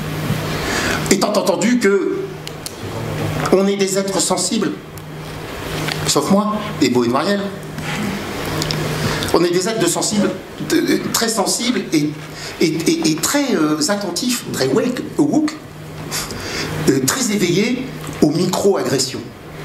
Étant entendu que on est des êtres sensibles, sauf moi, et Beau et Noiriel. On est des êtres de sensibles, de, de, très sensibles et, et, et, et très euh, attentifs, très wake, woke, euh, très éveillés aux micro-agressions.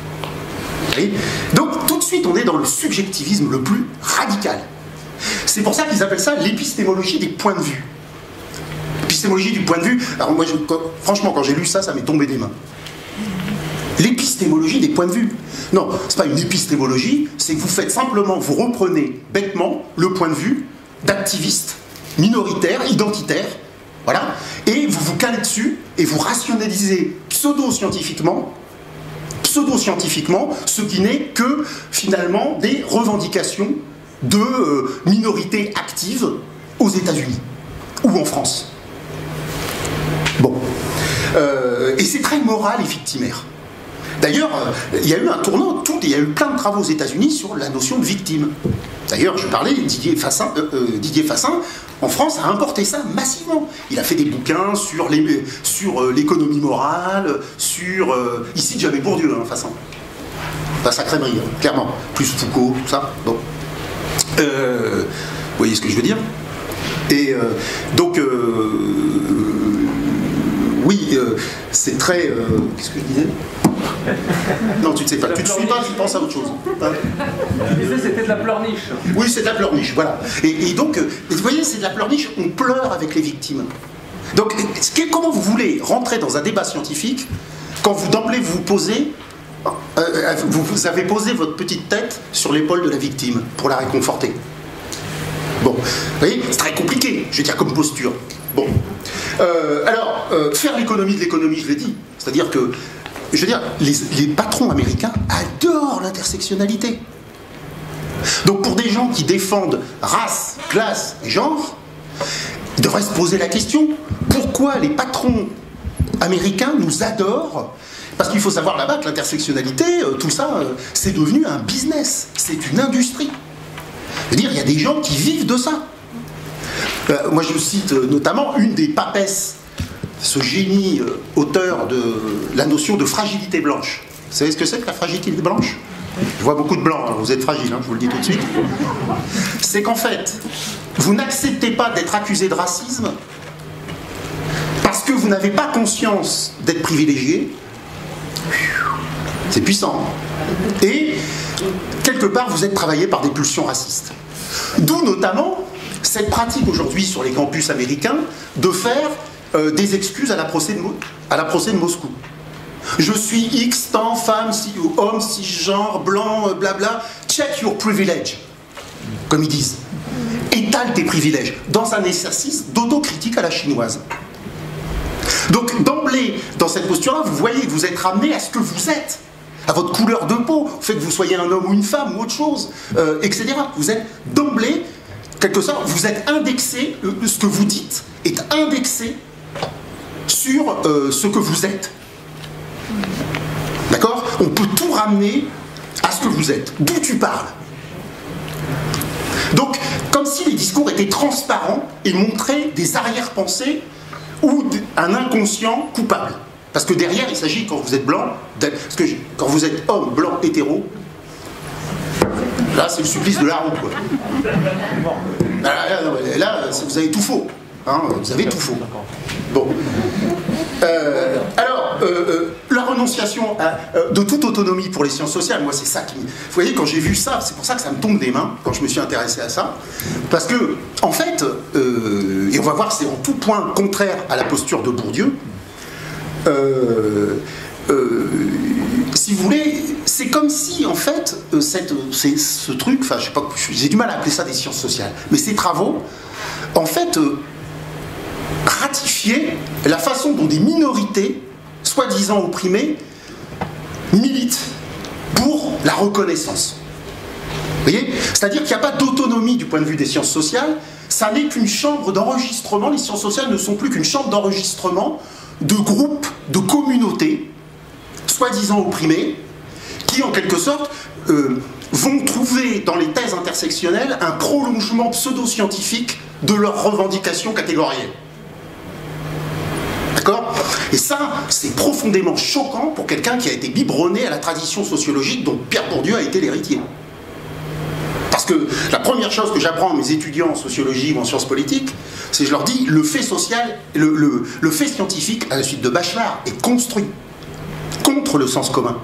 Donc tout de suite on est dans le subjectivisme le plus radical. C'est pour ça qu'ils appellent ça l'épistémologie des points de vue. L'épistémologie du point de vue, alors moi je, quand, franchement quand j'ai lu ça, ça m'est tombé des mains. L'épistémologie des points de vue. Non, c'est pas une épistémologie, c'est que vous faites simplement, vous reprenez bêtement le point de vue d'activistes minoritaires, identitaires, voilà, et vous vous calez dessus et vous rationalisez pseudo-scientifiquement pseudo-scientifiquement ce qui n'est que finalement des revendications de euh, minorités actives aux États-Unis ou en France. Bon. Euh, et c'est très moral et victimaire. D'ailleurs, euh, il y a eu un tournant, tout, il y a eu plein de travaux aux États-Unis sur la notion de victime. D'ailleurs, je parlais, Didier Fassin, euh, euh, Didier Fassin, en France, a importé ça massivement. Il a fait des bouquins sur les, sur euh, l'économie morale, sur... Euh, ici, j'avais Bourdieu, hein, Fassin. Pas sa crèmerie, hein, clairement. Plus Foucault, tout ça. Bon. Euh, vous voyez ce que je veux dire? Et euh, donc... Euh, oui, euh, c'est très... Euh, qu'est-ce que je disais? Non, tu ne sais pas. Tu ne te suis pas, tu penses à autre chose. Hein? Je disais c'était de la pleurniche. Oui, c'est de la pleurniche, voilà. Et, et donc, vous voyez, c'est de la pleurniche, on pleure avec les victimes. Donc, comment vous voulez rentrer dans un débat scientifique quand vous d'emblée vous posez, euh, vous, vous avez posé votre petite tête sur l'épaule de la victime pour la réconforter? Bon, vous voyez, c'est très compliqué, je veux dire, comme posture. Bon. Euh, alors, euh, faire l'économie de l'économie, je l'ai dit. C'est-à-dire que, je veux dire, les, les patrons américains adorent l'intersectionnalité. Donc pour des gens qui défendent race, classe et genre, ils devraient se poser la question, pourquoi les patrons américains nous adorent? Parce qu'il faut savoir là-bas que l'intersectionnalité, euh, tout ça, euh, c'est devenu un business, c'est une industrie. Je veux dire, il y a des gens qui vivent de ça. Euh, moi je cite euh, notamment une des papesses, ce génie euh, auteur de la notion de fragilité blanche. Vous savez ce que c'est que la fragilité blanche? Je vois beaucoup de blancs, hein, vous êtes fragiles, hein, je vous le dis tout de suite. C'est qu'en fait, vous n'acceptez pas d'être accusé de racisme parce que vous n'avez pas conscience d'être privilégié. C'est puissant. Et quelque part, vous êtes travaillé par des pulsions racistes. D'où notamment cette pratique aujourd'hui sur les campus américains de faire euh, des excuses à la procès de, à la procès de Moscou. Je suis X, tant, femme, si, homme, cisgenre, blanc, euh, blabla. Check your privilege, comme ils disent. Étale tes privilèges, dans un exercice d'autocritique à la chinoise. Donc d'emblée, dans cette posture-là, vous voyez que vous êtes ramené à ce que vous êtes, à votre couleur de peau, au fait que vous soyez un homme ou une femme ou autre chose, euh, et cetera. Vous êtes d'emblée, quelque sorte, vous êtes indexé, euh, ce que vous dites est indexé sur euh, ce que vous êtes. D'accord? On peut tout ramener à ce que vous êtes, d'où tu parles. Donc, comme si les discours étaient transparents et montraient des arrière-pensées ou un inconscient coupable. Parce que derrière, il s'agit, quand vous êtes blanc, parce que quand vous êtes homme, blanc, hétéro, là, c'est le supplice de la roue, quoi. Là, là, là, vous avez tout faux. Hein, vous avez tout faux. Bon. Euh, alors, euh, euh, la renonciation à, euh, de toute autonomie pour les sciences sociales, moi, c'est ça qui... Vous voyez, quand j'ai vu ça, c'est pour ça que ça me tombe des mains, quand je me suis intéressé à ça. Parce que, en fait, euh, et on va voir que c'est en tout point contraire à la posture de Bourdieu, euh, euh, si vous voulez, c'est comme si, en fait, euh, cette, c'est, ce truc, enfin, je sais pas, j'ai du mal à appeler ça des sciences sociales, mais ces travaux, en fait... Euh, ratifier la façon dont des minorités, soi-disant opprimées, militent pour la reconnaissance. Vous voyez? C'est-à-dire qu'il n'y a pas d'autonomie du point de vue des sciences sociales, ça n'est qu'une chambre d'enregistrement, les sciences sociales ne sont plus qu'une chambre d'enregistrement de groupes, de communautés, soi-disant opprimées, qui en quelque sorte euh, vont trouver dans les thèses intersectionnelles un prolongement pseudo-scientifique de leurs revendications catégorielles. D'accord? Et ça, c'est profondément choquant pour quelqu'un qui a été biberonné à la tradition sociologique dont Pierre Bourdieu a été l'héritier. Parce que la première chose que j'apprends à mes étudiants en sociologie ou en sciences politiques, c'est que je leur dis, le fait social, le, le, le fait scientifique, à la suite de Bachelard, est construit contre le sens commun.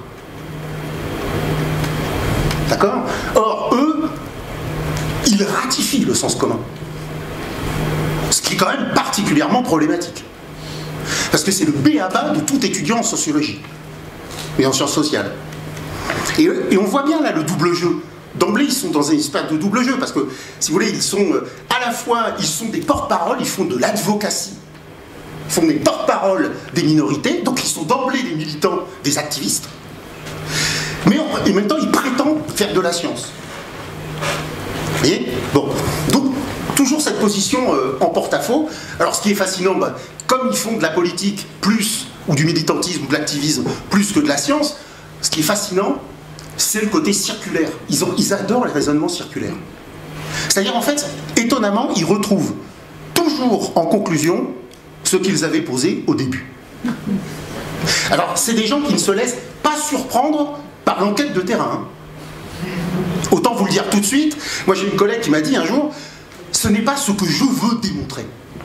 D'accord? Or, eux, ils ratifient le sens commun. Ce qui est quand même particulièrement problématique. Parce que c'est le b a ba de tout étudiant en sociologie et en sciences sociales. Et, et on voit bien là le double jeu. D'emblée, ils sont dans un espace de double jeu, parce que, si vous voulez, ils sont à la fois, ils sont des porte-parole, ils font de l'advocacy, ils font des porte-parole des minorités, donc ils sont d'emblée des militants, des activistes, mais en, en même temps, ils prétendent faire de la science. Vous voyez? Bon, donc, toujours cette position euh, en porte-à-faux. Alors, ce qui est fascinant, bah, comme ils font de la politique plus, ou du militantisme, ou de l'activisme, plus que de la science, ce qui est fascinant, c'est le côté circulaire. Ils, ont, ils adorent les raisonnements circulaires. C'est-à-dire, en fait, étonnamment, ils retrouvent toujours en conclusion ce qu'ils avaient posé au début. Alors, c'est des gens qui ne se laissent pas surprendre par l'enquête de terrain. Autant vous le dire tout de suite, moi j'ai une collègue qui m'a dit un jour, ce n'est pas ce que je veux démontrer.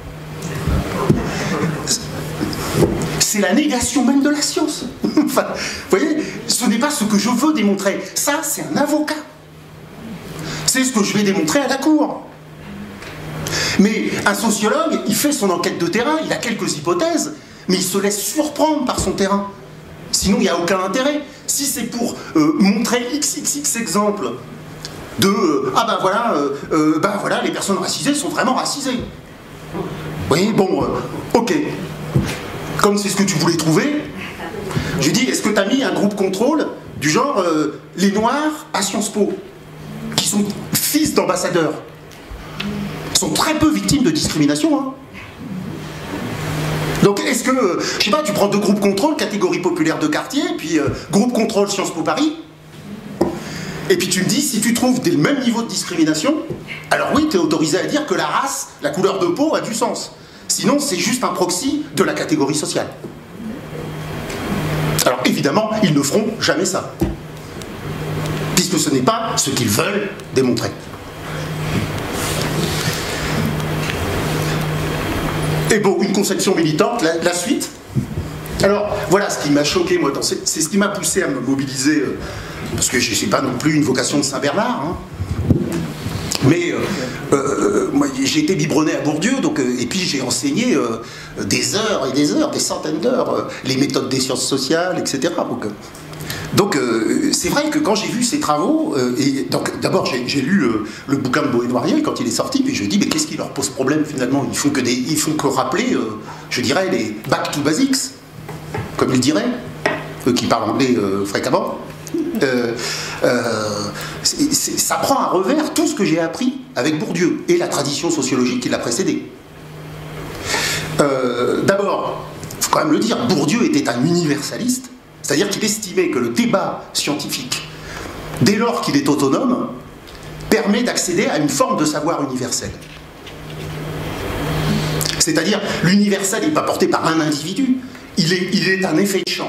C'est la négation même de la science. Enfin, vous voyez, ce n'est pas ce que je veux démontrer. Ça, c'est un avocat. C'est ce que je vais démontrer à la cour. Mais un sociologue, il fait son enquête de terrain, il a quelques hypothèses, mais il se laisse surprendre par son terrain. Sinon, il n'y a aucun intérêt. Si c'est pour euh, montrer X X X exemples de euh, ah ben voilà, euh, euh, ben voilà, les personnes racisées sont vraiment racisées. Vous voyez, bon, euh, ok. Comme c'est ce que tu voulais trouver, je dis, est-ce que tu as mis un groupe contrôle du genre euh, les Noirs à Sciences Po, qui sont fils d'ambassadeurs, sont très peu victimes de discrimination, hein. Donc est-ce que, euh, je sais pas, tu prends deux groupes contrôle, catégorie populaire de quartier, puis euh, groupe contrôle Sciences Po Paris, et puis tu me dis, si tu trouves des mêmes niveaux de discrimination, alors oui, tu es autorisé à dire que la race, la couleur de peau a du sens. Sinon, c'est juste un proxy de la catégorie sociale. Alors évidemment, ils ne feront jamais ça. Puisque ce n'est pas ce qu'ils veulent démontrer. Et bon, une conception militante, la, la suite. Alors, voilà ce qui m'a choqué, moi, c'est ce qui m'a poussé à me mobiliser, euh, parce que je ne suis pas non plus une vocation de Saint-Bernard, hein. Mais euh, euh, moi, j'ai été biberonné à Bourdieu, donc, euh, et puis j'ai enseigné euh, des heures et des heures, des centaines d'heures, euh, les méthodes des sciences sociales, et cetera. Donc, euh, donc euh, c'est vrai que quand j'ai vu ces travaux, euh, et donc d'abord j'ai lu euh, le bouquin de Boé-Noiriel quand il est sorti, puis je me dis, mais qu'est-ce qui leur pose problème finalement? Ils font que, des, ils font que rappeler, euh, je dirais, les back to basics, comme ils diraient, eux qui parlent anglais euh, fréquemment. Euh, euh, c'est, c'est, ça prend à revers tout ce que j'ai appris avec Bourdieu et la tradition sociologique qui l'a précédé. Euh, D'abord, il faut quand même le dire, Bourdieu était un universaliste, c'est-à-dire qu'il estimait que le débat scientifique, dès lors qu'il est autonome, permet d'accéder à une forme de savoir universel. C'est-à-dire, l'universel n'est pas porté par un individu, il est, il est un effet de champ.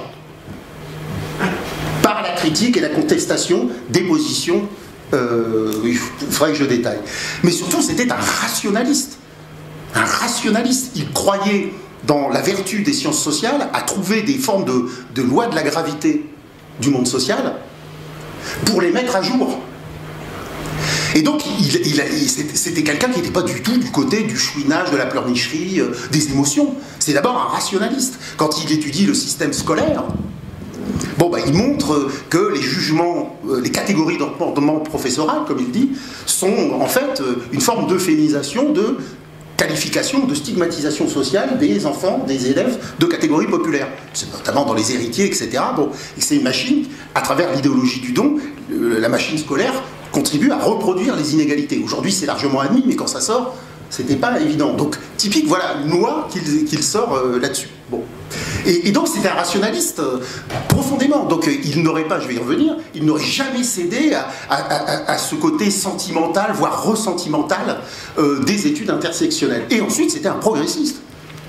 Par la critique et la contestation des positions, euh, il faudrait que je détaille. Mais surtout, c'était un rationaliste. Un rationaliste. Il croyait dans la vertu des sciences sociales à trouver des formes de, de lois de la gravité du monde social pour les mettre à jour. Et donc, il, il, il, c'était quelqu'un qui n'était pas du tout du côté du chouinage, de la pleurnicherie, euh, des émotions. C'est d'abord un rationaliste. Quand il étudie le système scolaire, bon, bah, il montre que les jugements, euh, les catégories d'entendement professoral, comme il dit, sont en fait euh, une forme d'euphémisation de qualification, de stigmatisation sociale des enfants, des élèves de catégories populaires. C'est notamment dans les héritiers, et cetera. Bon, c'est une machine, à travers l'idéologie du don, euh, la machine scolaire contribue à reproduire les inégalités. Aujourd'hui, c'est largement admis, mais quand ça sort, c'était pas évident. Donc, typique, voilà, une loi qu'il qu'il sort euh, là-dessus. Bon. Et, et donc, c'était un rationaliste euh, profondément. Donc, euh, il n'aurait pas, je vais y revenir, il n'aurait jamais cédé à, à, à, à ce côté sentimental, voire ressentimental, euh, des études intersectionnelles. Et ensuite, c'était un progressiste.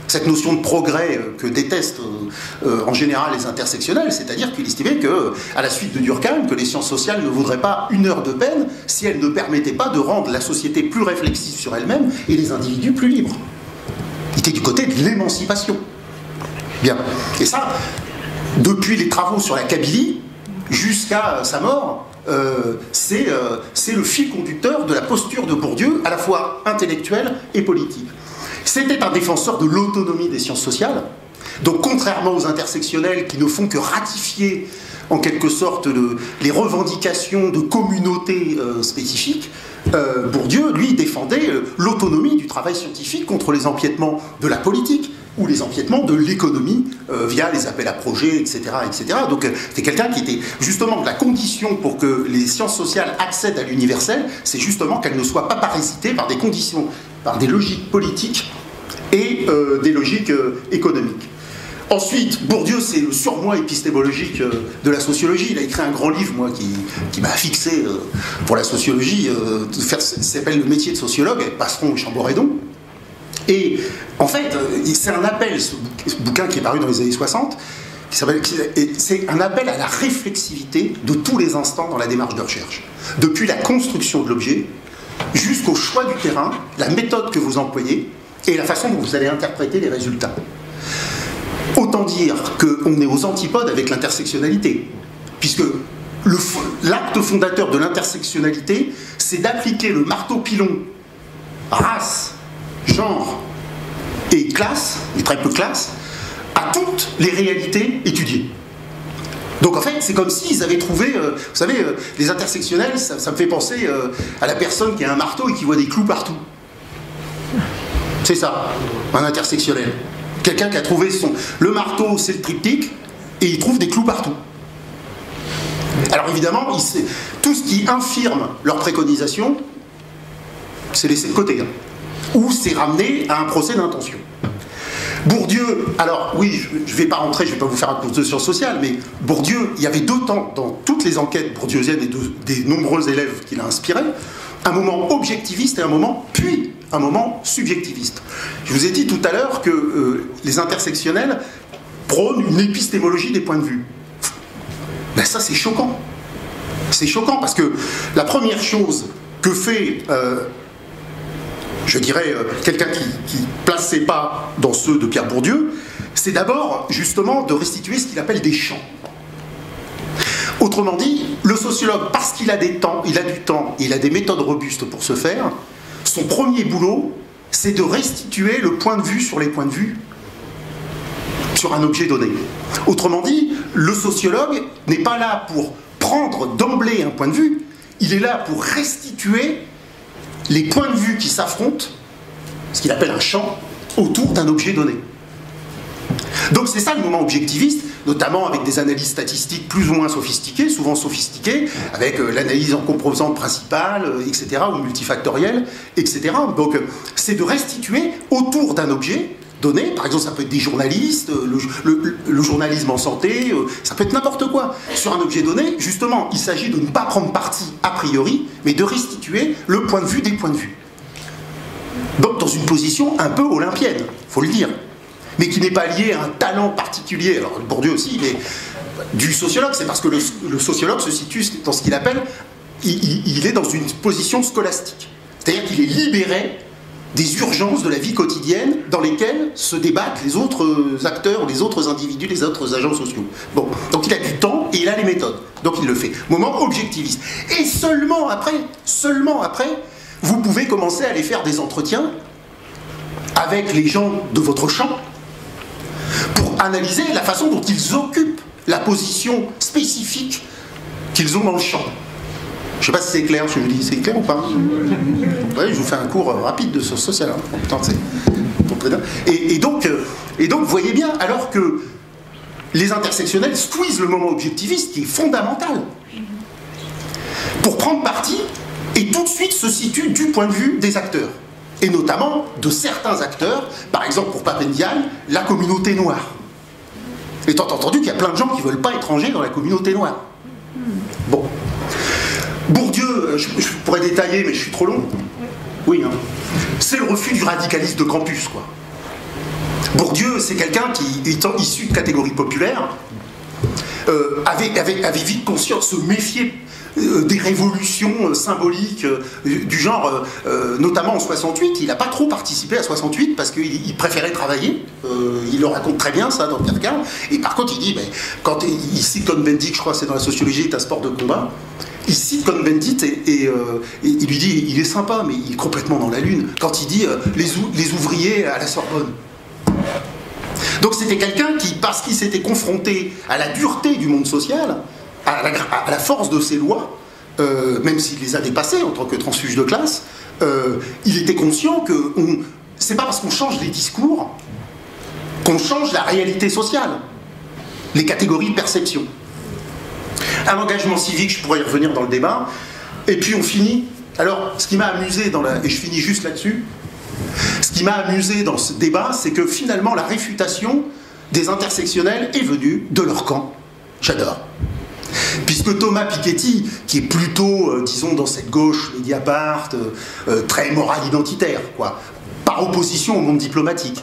cette notion de progrès que détestent euh, en général les intersectionnels, c'est-à-dire qu'il estimait que, à la suite de Durkheim, que les sciences sociales ne vaudraient pas une heure de peine si elles ne permettaient pas de rendre la société plus réflexive sur elle-même et les individus plus libres. Il était du côté de l'émancipation. Bien. Et ça, depuis les travaux sur la Kabylie jusqu'à sa mort, euh, c'est euh, le fil conducteur de la posture de Bourdieu, à la fois intellectuelle et politique. C'était un défenseur de l'autonomie des sciences sociales. Donc, contrairement aux intersectionnels qui ne font que ratifier, en quelque sorte, le, les revendications de communautés euh, spécifiques, euh, Bourdieu, lui, défendait euh, l'autonomie du travail scientifique contre les empiètements de la politique ou les empiètements de l'économie euh, via les appels à projets, et cetera, et cetera. Donc, euh, c'était quelqu'un qui était justement la condition pour que les sciences sociales accèdent à l'universel, c'est justement qu'elles ne soient pas parasitées par des conditions, par des logiques politiques et euh, des logiques euh, économiques. Ensuite, Bourdieu, c'est le surmoi épistémologique euh, de la sociologie. Il a écrit un grand livre, moi, qui, qui m'a fixé euh, pour la sociologie, euh, ça s'appelle Le métier de sociologue, avec Passeron et Chamboredon. Et en fait, euh, c'est un appel, ce bouquin qui est paru dans les années soixante, c'est un appel à la réflexivité de tous les instants dans la démarche de recherche. Depuis la construction de l'objet, jusqu'au choix du terrain, la méthode que vous employez, et la façon dont vous allez interpréter les résultats. Autant dire qu'on est aux antipodes avec l'intersectionnalité, puisque l'acte fondateur de l'intersectionnalité, c'est d'appliquer le marteau-pilon race, genre et classe, et très peu classe, à toutes les réalités étudiées. Donc en fait, c'est comme s'ils avaient trouvé, euh, vous savez, euh, les intersectionnels, ça, ça me fait penser euh, à la personne qui a un marteau et qui voit des clous partout. C'est ça, un intersectionnel. Quelqu'un qui a trouvé son... Le marteau, c'est le triptyque, et il trouve des clous partout. Alors évidemment, il sait... tout ce qui infirme leur préconisation, c'est laissé de côté. Hein. Ou c'est ramené à un procès d'intention. Bourdieu, alors oui, je ne vais pas rentrer, je ne vais pas vous faire un cours de sciences sociales, mais Bourdieu, il y avait deux temps dans toutes les enquêtes bourdieusiennes et de, des nombreux élèves qu'il a inspirés, un moment objectiviste et un moment, puis un moment subjectiviste. Je vous ai dit tout à l'heure que euh, les intersectionnels prônent une épistémologie des points de vue. Ben ça, c'est choquant. C'est choquant parce que la première chose que fait, euh, je dirais, euh, quelqu'un qui, qui place ses pas dans ceux de Pierre Bourdieu, c'est d'abord, justement, de restituer ce qu'il appelle des champs. Autrement dit, le sociologue, parce qu'il a des temps, il a du temps, il a des méthodes robustes pour ce faire, son premier boulot, c'est de restituer le point de vue sur les points de vue sur un objet donné. Autrement dit, le sociologue n'est pas là pour prendre d'emblée un point de vue, il est là pour restituer les points de vue qui s'affrontent, ce qu'il appelle un champ, autour d'un objet donné. Donc c'est ça le moment objectiviste, notamment avec des analyses statistiques plus ou moins sophistiquées, souvent sophistiquées, avec euh, l'analyse en composantes principales, euh, et cetera, ou multifactorielle, et cetera. Donc euh, c'est de restituer autour d'un objet donné, par exemple ça peut être des journalistes, euh, le, le, le journalisme en santé, euh, ça peut être n'importe quoi. Sur un objet donné, justement, il s'agit de ne pas prendre parti a priori, mais de restituer le point de vue des points de vue. Donc dans une position un peu olympienne, il faut le dire, mais qui n'est pas lié à un talent particulier. Alors Bourdieu aussi, mais du sociologue, c'est parce que le, le sociologue se situe dans ce qu'il appelle, il, il, il est dans une position scolastique. C'est-à-dire qu'il est libéré des urgences de la vie quotidienne dans lesquelles se débattent les autres acteurs, les autres individus, les autres agents sociaux. Bon, donc il a du temps et il a les méthodes. Donc il le fait. Moment objectiviste. Et seulement après, seulement après, vous pouvez commencer à aller faire des entretiens avec les gens de votre champ, pour analyser la façon dont ils occupent la position spécifique qu'ils ont dans le champ. Je ne sais pas si c'est clair ce que je dis, c'est clair ou pas? Ouais, je vous fais un cours rapide de sciences sociales. Hein. Putain, et, et, donc, et donc, vous voyez bien, alors que les intersectionnels squeezent le moment objectiviste, qui est fondamental, pour prendre parti, et tout de suite se situe du point de vue des acteurs. Et notamment de certains acteurs, par exemple pour Papendiaï, la communauté noire. Étant entendu qu'il y a plein de gens qui ne veulent pas être rangés dans la communauté noire. Bon. Bourdieu, je, je pourrais détailler, mais je suis trop long. Oui, hein. C'est le refus du radicalisme de campus, quoi. Bourdieu, c'est quelqu'un qui, étant issu de catégories populaires, euh, avait, avait, avait vite conscience, se méfiait euh, des révolutions euh, symboliques euh, du genre, euh, euh, notamment en soixante-huit. Il n'a pas trop participé à soixante-huit parce qu'il il préférait travailler. Euh, il le raconte très bien, ça, dans Pierre. Et par contre, il dit, mais, quand il, il cite Cohn-Bendit, je crois que c'est dans la sociologie, est un sport de combat. Il cite Cohn-Bendit et, et, euh, et il lui dit, il est sympa, mais il est complètement dans la lune, quand il dit euh, les, ou, les ouvriers à la Sorbonne. Donc c'était quelqu'un qui, parce qu'il s'était confronté à la dureté du monde social, à la, à la force de ses lois, euh, même s'il les a dépassées en tant que transfuge de classe, euh, il était conscient que on, c'est pas parce qu'on change les discours qu'on change la réalité sociale, les catégories de perception. Un engagement civique, je pourrais y revenir dans le débat, et puis on finit. Alors, ce qui m'a amusé dans la... et je finis juste là-dessus, ce qui m'a amusé dans ce débat, c'est que finalement la réfutation des intersectionnels est venue de leur camp. J'adore. Puisque Thomas Piketty, qui est plutôt, euh, disons, dans cette gauche Mediapart, euh, euh, très morale identitaire, quoi, par opposition au monde diplomatique,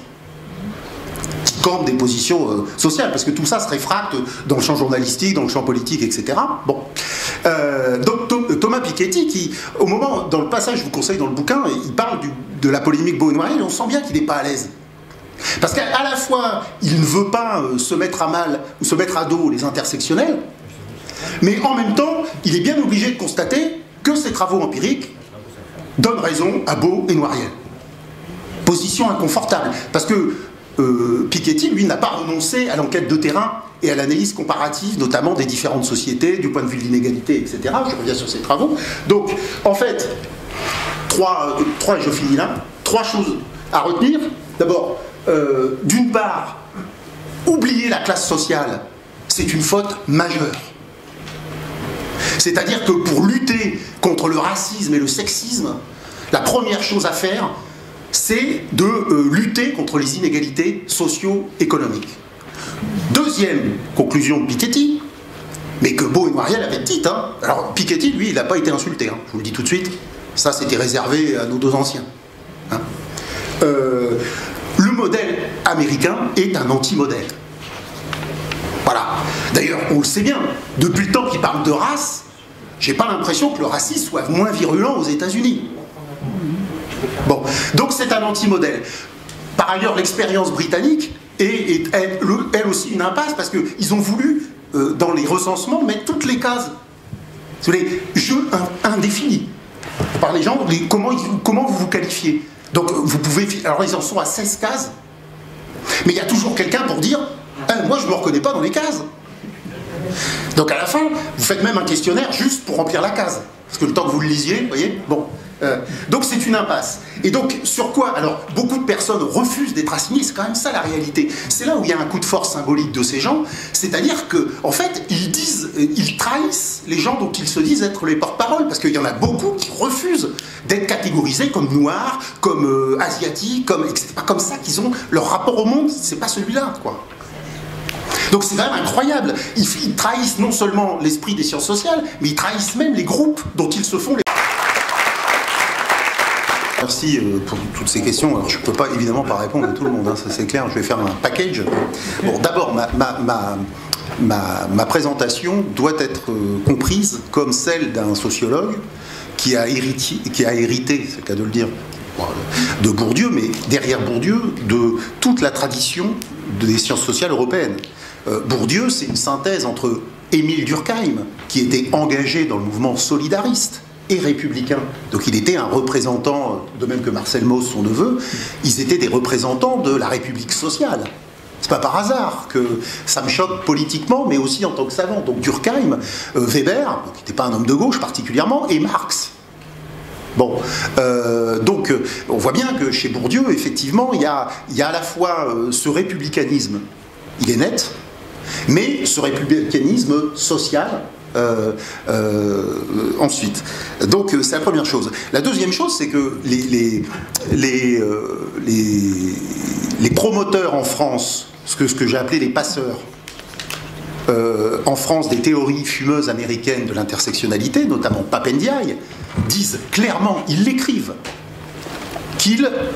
qui campe des positions euh, sociales, parce que tout ça se réfracte dans le champ journalistique, dans le champ politique, et cetera. Bon. Euh, donc Thomas Piketty, qui, au moment, dans le passage, je vous conseille dans le bouquin, il parle du, de la polémique Beau-Noiriel, et on sent bien qu'il n'est pas à l'aise. Parce qu'à la fois, il ne veut pas euh, se mettre à mal, ou se mettre à dos les intersectionnels, mais en même temps, il est bien obligé de constater que ses travaux empiriques donnent raison à Beau et Noiriel. Position inconfortable, parce que euh, Piketty, lui, n'a pas renoncé à l'enquête de terrain et à l'analyse comparative, notamment des différentes sociétés, du point de vue de l'inégalité, et cetera. Je reviens sur ses travaux. Donc, en fait, trois, euh, trois, je finis là, trois choses à retenir. D'abord, euh, d'une part, oublier la classe sociale, c'est une faute majeure. C'est-à-dire que pour lutter contre le racisme et le sexisme, la première chose à faire, c'est de euh, lutter contre les inégalités socio-économiques. Deuxième conclusion de Piketty, mais que Beau et Noiriel avaient dit, hein. Alors Piketty, lui, il n'a pas été insulté, hein. Je vous le dis tout de suite, ça c'était réservé à nos deux anciens. Hein. Euh, le modèle américain est un anti-modèle. Voilà. D'ailleurs, on le sait bien, depuis le temps qu'il parle de race, j'ai pas l'impression que le racisme soit moins virulent aux États-Unis. Bon, donc c'est un anti-modèle. Par ailleurs, l'expérience britannique est, est elle, elle aussi une impasse, parce qu'ils ont voulu, euh, dans les recensements, mettre toutes les cases. Vous savez, jeu indéfini. Par les gens, les, comment, comment vous vous qualifiez. Donc vous pouvez... Alors ils en sont à seize cases, mais il y a toujours quelqu'un pour dire eh, « moi je ne me reconnais pas dans les cases ». Donc à la fin, vous faites même un questionnaire juste pour remplir la case. Parce que le temps que vous le lisiez, vous voyez, bon. Euh, donc c'est une impasse. Et donc sur quoi? Alors beaucoup de personnes refusent d'être assignées, c'est quand même ça la réalité. C'est là où il y a un coup de force symbolique de ces gens, c'est-à-dire que en fait ils disent, ils trahissent les gens dont ils se disent être les porte-parole, parce qu'il y en a beaucoup qui refusent d'être catégorisés comme noirs, comme euh, asiatiques, comme c'est pas comme ça qu'ils ont leur rapport au monde, c'est pas celui-là, quoi. Donc c'est quand même incroyable. Ils, ils trahissent non seulement l'esprit des sciences sociales, mais ils trahissent même les groupes dont ils se font les... Merci pour toutes ces questions. Alors, je ne peux pas évidemment pas répondre à tout le monde, hein, ça c'est clair, je vais faire un package. Bon, d'abord, ma, ma, ma, ma, ma présentation doit être comprise comme celle d'un sociologue qui a hérité, qui a hérité, c'est le cas de le dire, de Bourdieu, mais derrière Bourdieu, de toute la tradition des sciences sociales européennes. Euh, Bourdieu, c'est une synthèse entre Émile Durkheim, qui était engagé dans le mouvement solidariste, et républicain. Donc il était un représentant, de même que Marcel Mauss, son neveu, ils étaient des représentants de la République sociale. C'est pas par hasard que ça me choque politiquement, mais aussi en tant que savant. Donc Durkheim, euh, Weber, qui n'était pas un homme de gauche particulièrement, et Marx. Bon, euh, donc euh, on voit bien que chez Bourdieu, effectivement, il y a, il y a à la fois euh, ce républicanisme, il est net, mais ce républicanisme social, Euh, euh, ensuite. Donc c'est la première chose. La deuxième chose, c'est que les, les, les, euh, les, les promoteurs en France, ce que, ce que j'ai appelé les passeurs, euh, en France des théories fumeuses américaines de l'intersectionnalité, notamment Papendiaï, disent clairement, ils l'écrivent, qu'il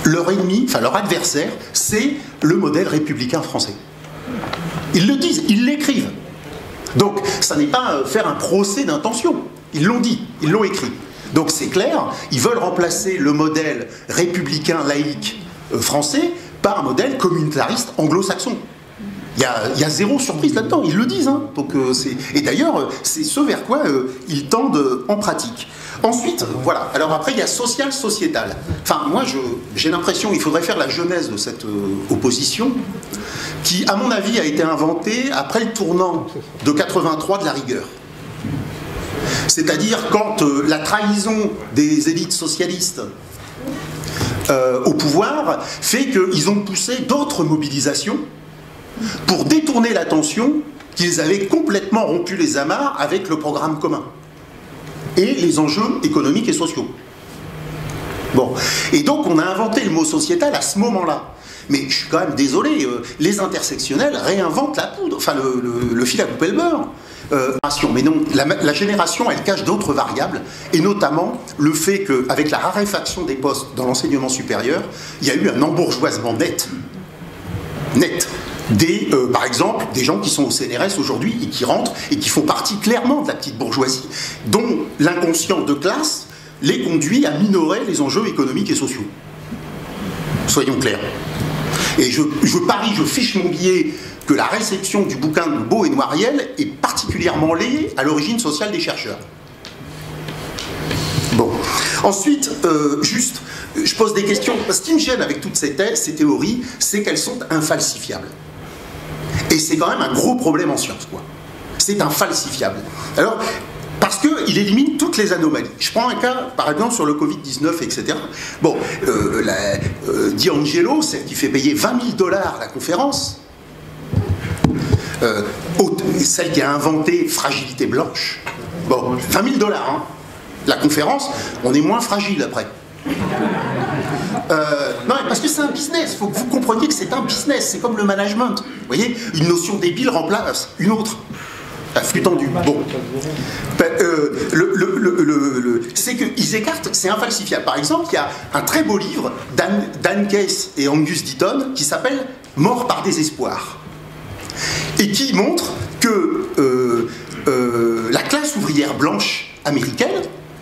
leur ennemi, enfin leur adversaire, c'est le modèle républicain français. Ils le disent, ils l'écrivent. Donc, ça n'est pas faire un procès d'intention. Ils l'ont dit, ils l'ont écrit. Donc c'est clair, ils veulent remplacer le modèle républicain laïque euh, français par un modèle communautariste anglo-saxon. Il y, a, il y a zéro surprise là-dedans, ils le disent. Hein. Donc, euh, et d'ailleurs, c'est ce vers quoi euh, ils tendent en pratique. Ensuite, euh, voilà. Alors après, il y a social-sociétal. Enfin, moi, j'ai l'impression qu'il faudrait faire la genèse de cette euh, opposition, qui, à mon avis, a été inventée après le tournant de quatre-vingt-trois de la rigueur. C'est-à-dire quand euh, la trahison des élites socialistes euh, au pouvoir fait qu'ils ont poussé d'autres mobilisations pour détourner l'attention qu'ils avaient complètement rompu les amarres avec le programme commun et les enjeux économiques et sociaux. Bon. Et donc on a inventé le mot sociétal à ce moment-là. Mais je suis quand même désolé, euh, les intersectionnels réinventent la poudre, enfin le, le, le fil à couper le beurre. Euh, mais non, la, la génération, elle cache d'autres variables, et notamment le fait qu'avec la raréfaction des postes dans l'enseignement supérieur, il y a eu un embourgeoisement net. Net. Des, euh, par exemple, des gens qui sont au C N R S aujourd'hui et qui rentrent et qui font partie clairement de la petite bourgeoisie, dont l'inconscient de classe les conduit à minorer les enjeux économiques et sociaux. Soyons clairs. Et je, je parie, je fiche mon billet que la réception du bouquin de Beau et Noiriel est particulièrement liée à l'origine sociale des chercheurs. Bon. Ensuite, euh, juste, je pose des questions. Ce qui me gêne avec toutes ces thèses, ces théories, c'est qu'elles sont infalsifiables. Et c'est quand même un gros problème en sciences, quoi. C'est infalsifiable. Alors, parce qu'il élimine toutes les anomalies. Je prends un cas, par exemple, sur le Covid dix-neuf, et cetera. Bon, euh, la, euh, D'Angelo, celle qui fait payer vingt mille dollars la conférence, euh, celle qui a inventé Fragilité Blanche, bon, vingt mille dollars, hein. La conférence, on est moins fragile après. Euh, non, parce que c'est un business, il faut que vous compreniez que c'est un business, c'est comme le management. Vous voyez, une notion débile remplace une autre. À flux tendu. Bon. Ben, euh, le, le, le, le, le, c'est qu'ils écartent, c'est infalsifiable. Par exemple, il y a un très beau livre d'Anne, d'Anne Case et Angus Deaton qui s'appelle Mort par désespoir. Et qui montre que euh, euh, la classe ouvrière blanche américaine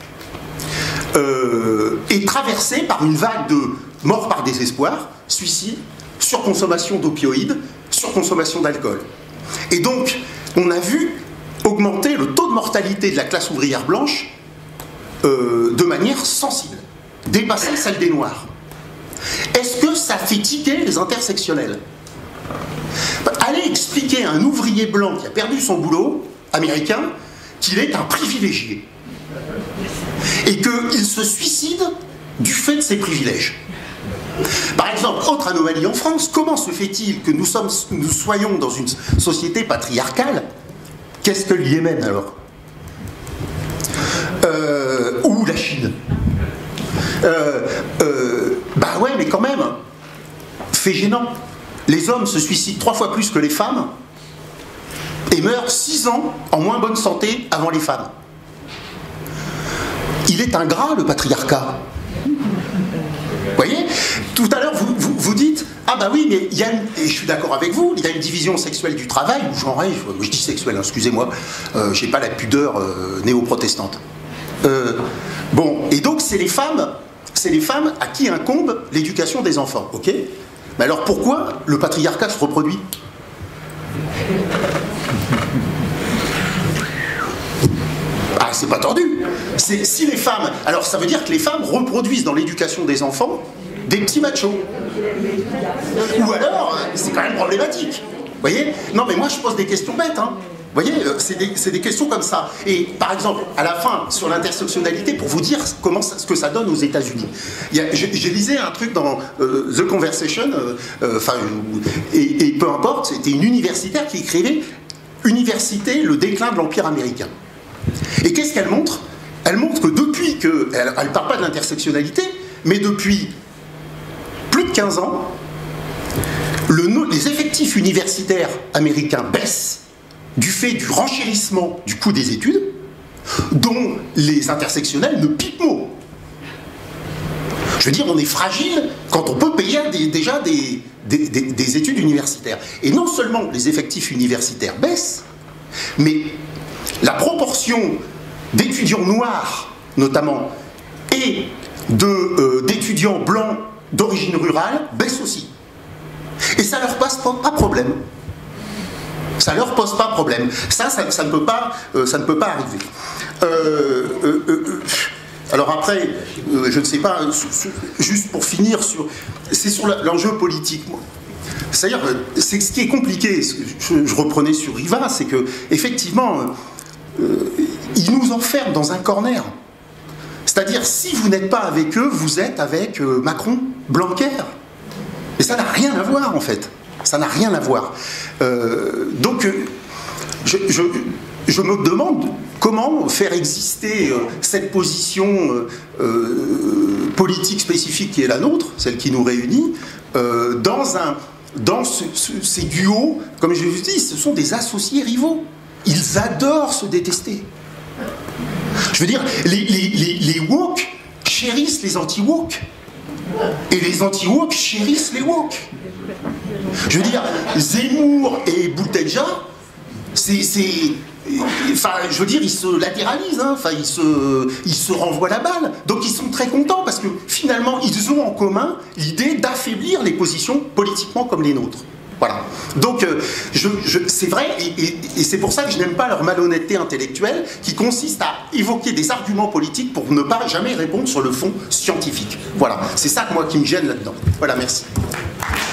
euh, est traversée par une vague de mort par désespoir, suicide, surconsommation d'opioïdes, surconsommation d'alcool. Et donc, on a vu augmenter le taux de mortalité de la classe ouvrière blanche euh, de manière sensible, dépasser celle des Noirs. Est-ce que ça fait tiquer les intersectionnels? Allez expliquer à un ouvrier blanc qui a perdu son boulot, américain, qu'il est un privilégié. Et qu'il se suicide du fait de ses privilèges. Par exemple, autre anomalie en France, comment se fait-il que nous, sommes, nous soyons dans une société patriarcale? Qu'est-ce que le Yémen alors? euh, Ou la Chine? euh, euh, Bah ouais, mais quand même, fait gênant. Les hommes se suicident trois fois plus que les femmes et meurent six ans en moins bonne santé avant les femmes. Il est ingrat, le patriarcat. Vous voyez? Tout à l'heure, vous, vous, vous dites, ah bah oui, mais il y a une, et je suis d'accord avec vous, il y a une division sexuelle du travail, ou genre, je, je dis sexuelle, hein, excusez-moi, euh, j'ai pas la pudeur euh, néo-protestante. Euh, bon, et donc c'est les femmes, c'est les femmes à qui incombe l'éducation des enfants, ok? Mais alors pourquoi le patriarcat se reproduit? Ah, c'est pas tordu. C'est si les femmes... Alors ça veut dire que les femmes reproduisent dans l'éducation des enfants des petits machos. Ou alors, c'est quand même problématique. Vous voyez? Non mais moi je pose des questions bêtes, hein. Vous voyez, c'est des, c'est des questions comme ça. Et par exemple, à la fin, sur l'intersectionnalité, pour vous dire comment ça, ce que ça donne aux États-Unis. J'ai lisé un truc dans euh, The Conversation, euh, enfin, et, et peu importe, c'était une universitaire qui écrivait « Université, le déclin de l'Empire américain ». Et qu'est-ce qu'elle montre? Elle montre que depuis que... Elle ne parle pas de l'intersectionnalité, mais depuis plus de quinze ans, le, les effectifs universitaires américains baissent du fait du renchérissement du coût des études, dont les intersectionnels ne piquent mot. Je veux dire, on est fragile quand on peut payer des, déjà des, des, des, des études universitaires. Et non seulement les effectifs universitaires baissent, mais la proportion d'étudiants noirs, notamment, et d'étudiants euh, blancs d'origine rurale baisse aussi. Et ça leur pose pas, pas problème. Ça leur pose pas problème. Ça, ça, ça, ne, peut pas, euh, ça ne peut pas arriver. Euh, euh, euh, alors après, euh, je ne sais pas, juste pour finir, sur, c'est sur l'enjeu politique. C'est-à-dire, c'est ce qui est compliqué, je, je reprenais sur Riva, c'est que effectivement, euh, ils nous enferment dans un corner. C'est-à-dire, si vous n'êtes pas avec eux, vous êtes avec euh, Macron, Blanquer. Et ça n'a rien à voir, en fait. Ça n'a rien à voir. Euh, donc, je, je, je me demande comment faire exister euh, cette position euh, euh, politique spécifique qui est la nôtre, celle qui nous réunit, euh, dans, un, dans ce, ce, ces duos, comme je vous dis, ce sont des associés rivaux. Ils adorent se détester. Je veux dire, les, les, les, les woke chérissent les anti-woke. Et les anti-woke chérissent les woke. Je veux dire, Zemmour et Boutelja, c'est... Enfin, je veux dire, ils se latéralisent, hein. Enfin, ils se, ils se renvoient la balle. Donc ils sont très contents parce que finalement, ils ont en commun l'idée d'affaiblir les positions politiquement comme les nôtres. Voilà. Donc, euh, je, je, c'est vrai, et, et, et c'est pour ça que je n'aime pas leur malhonnêteté intellectuelle qui consiste à évoquer des arguments politiques pour ne pas jamais répondre sur le fond scientifique. Voilà. C'est ça, moi, qui me gêne là-dedans. Voilà, merci.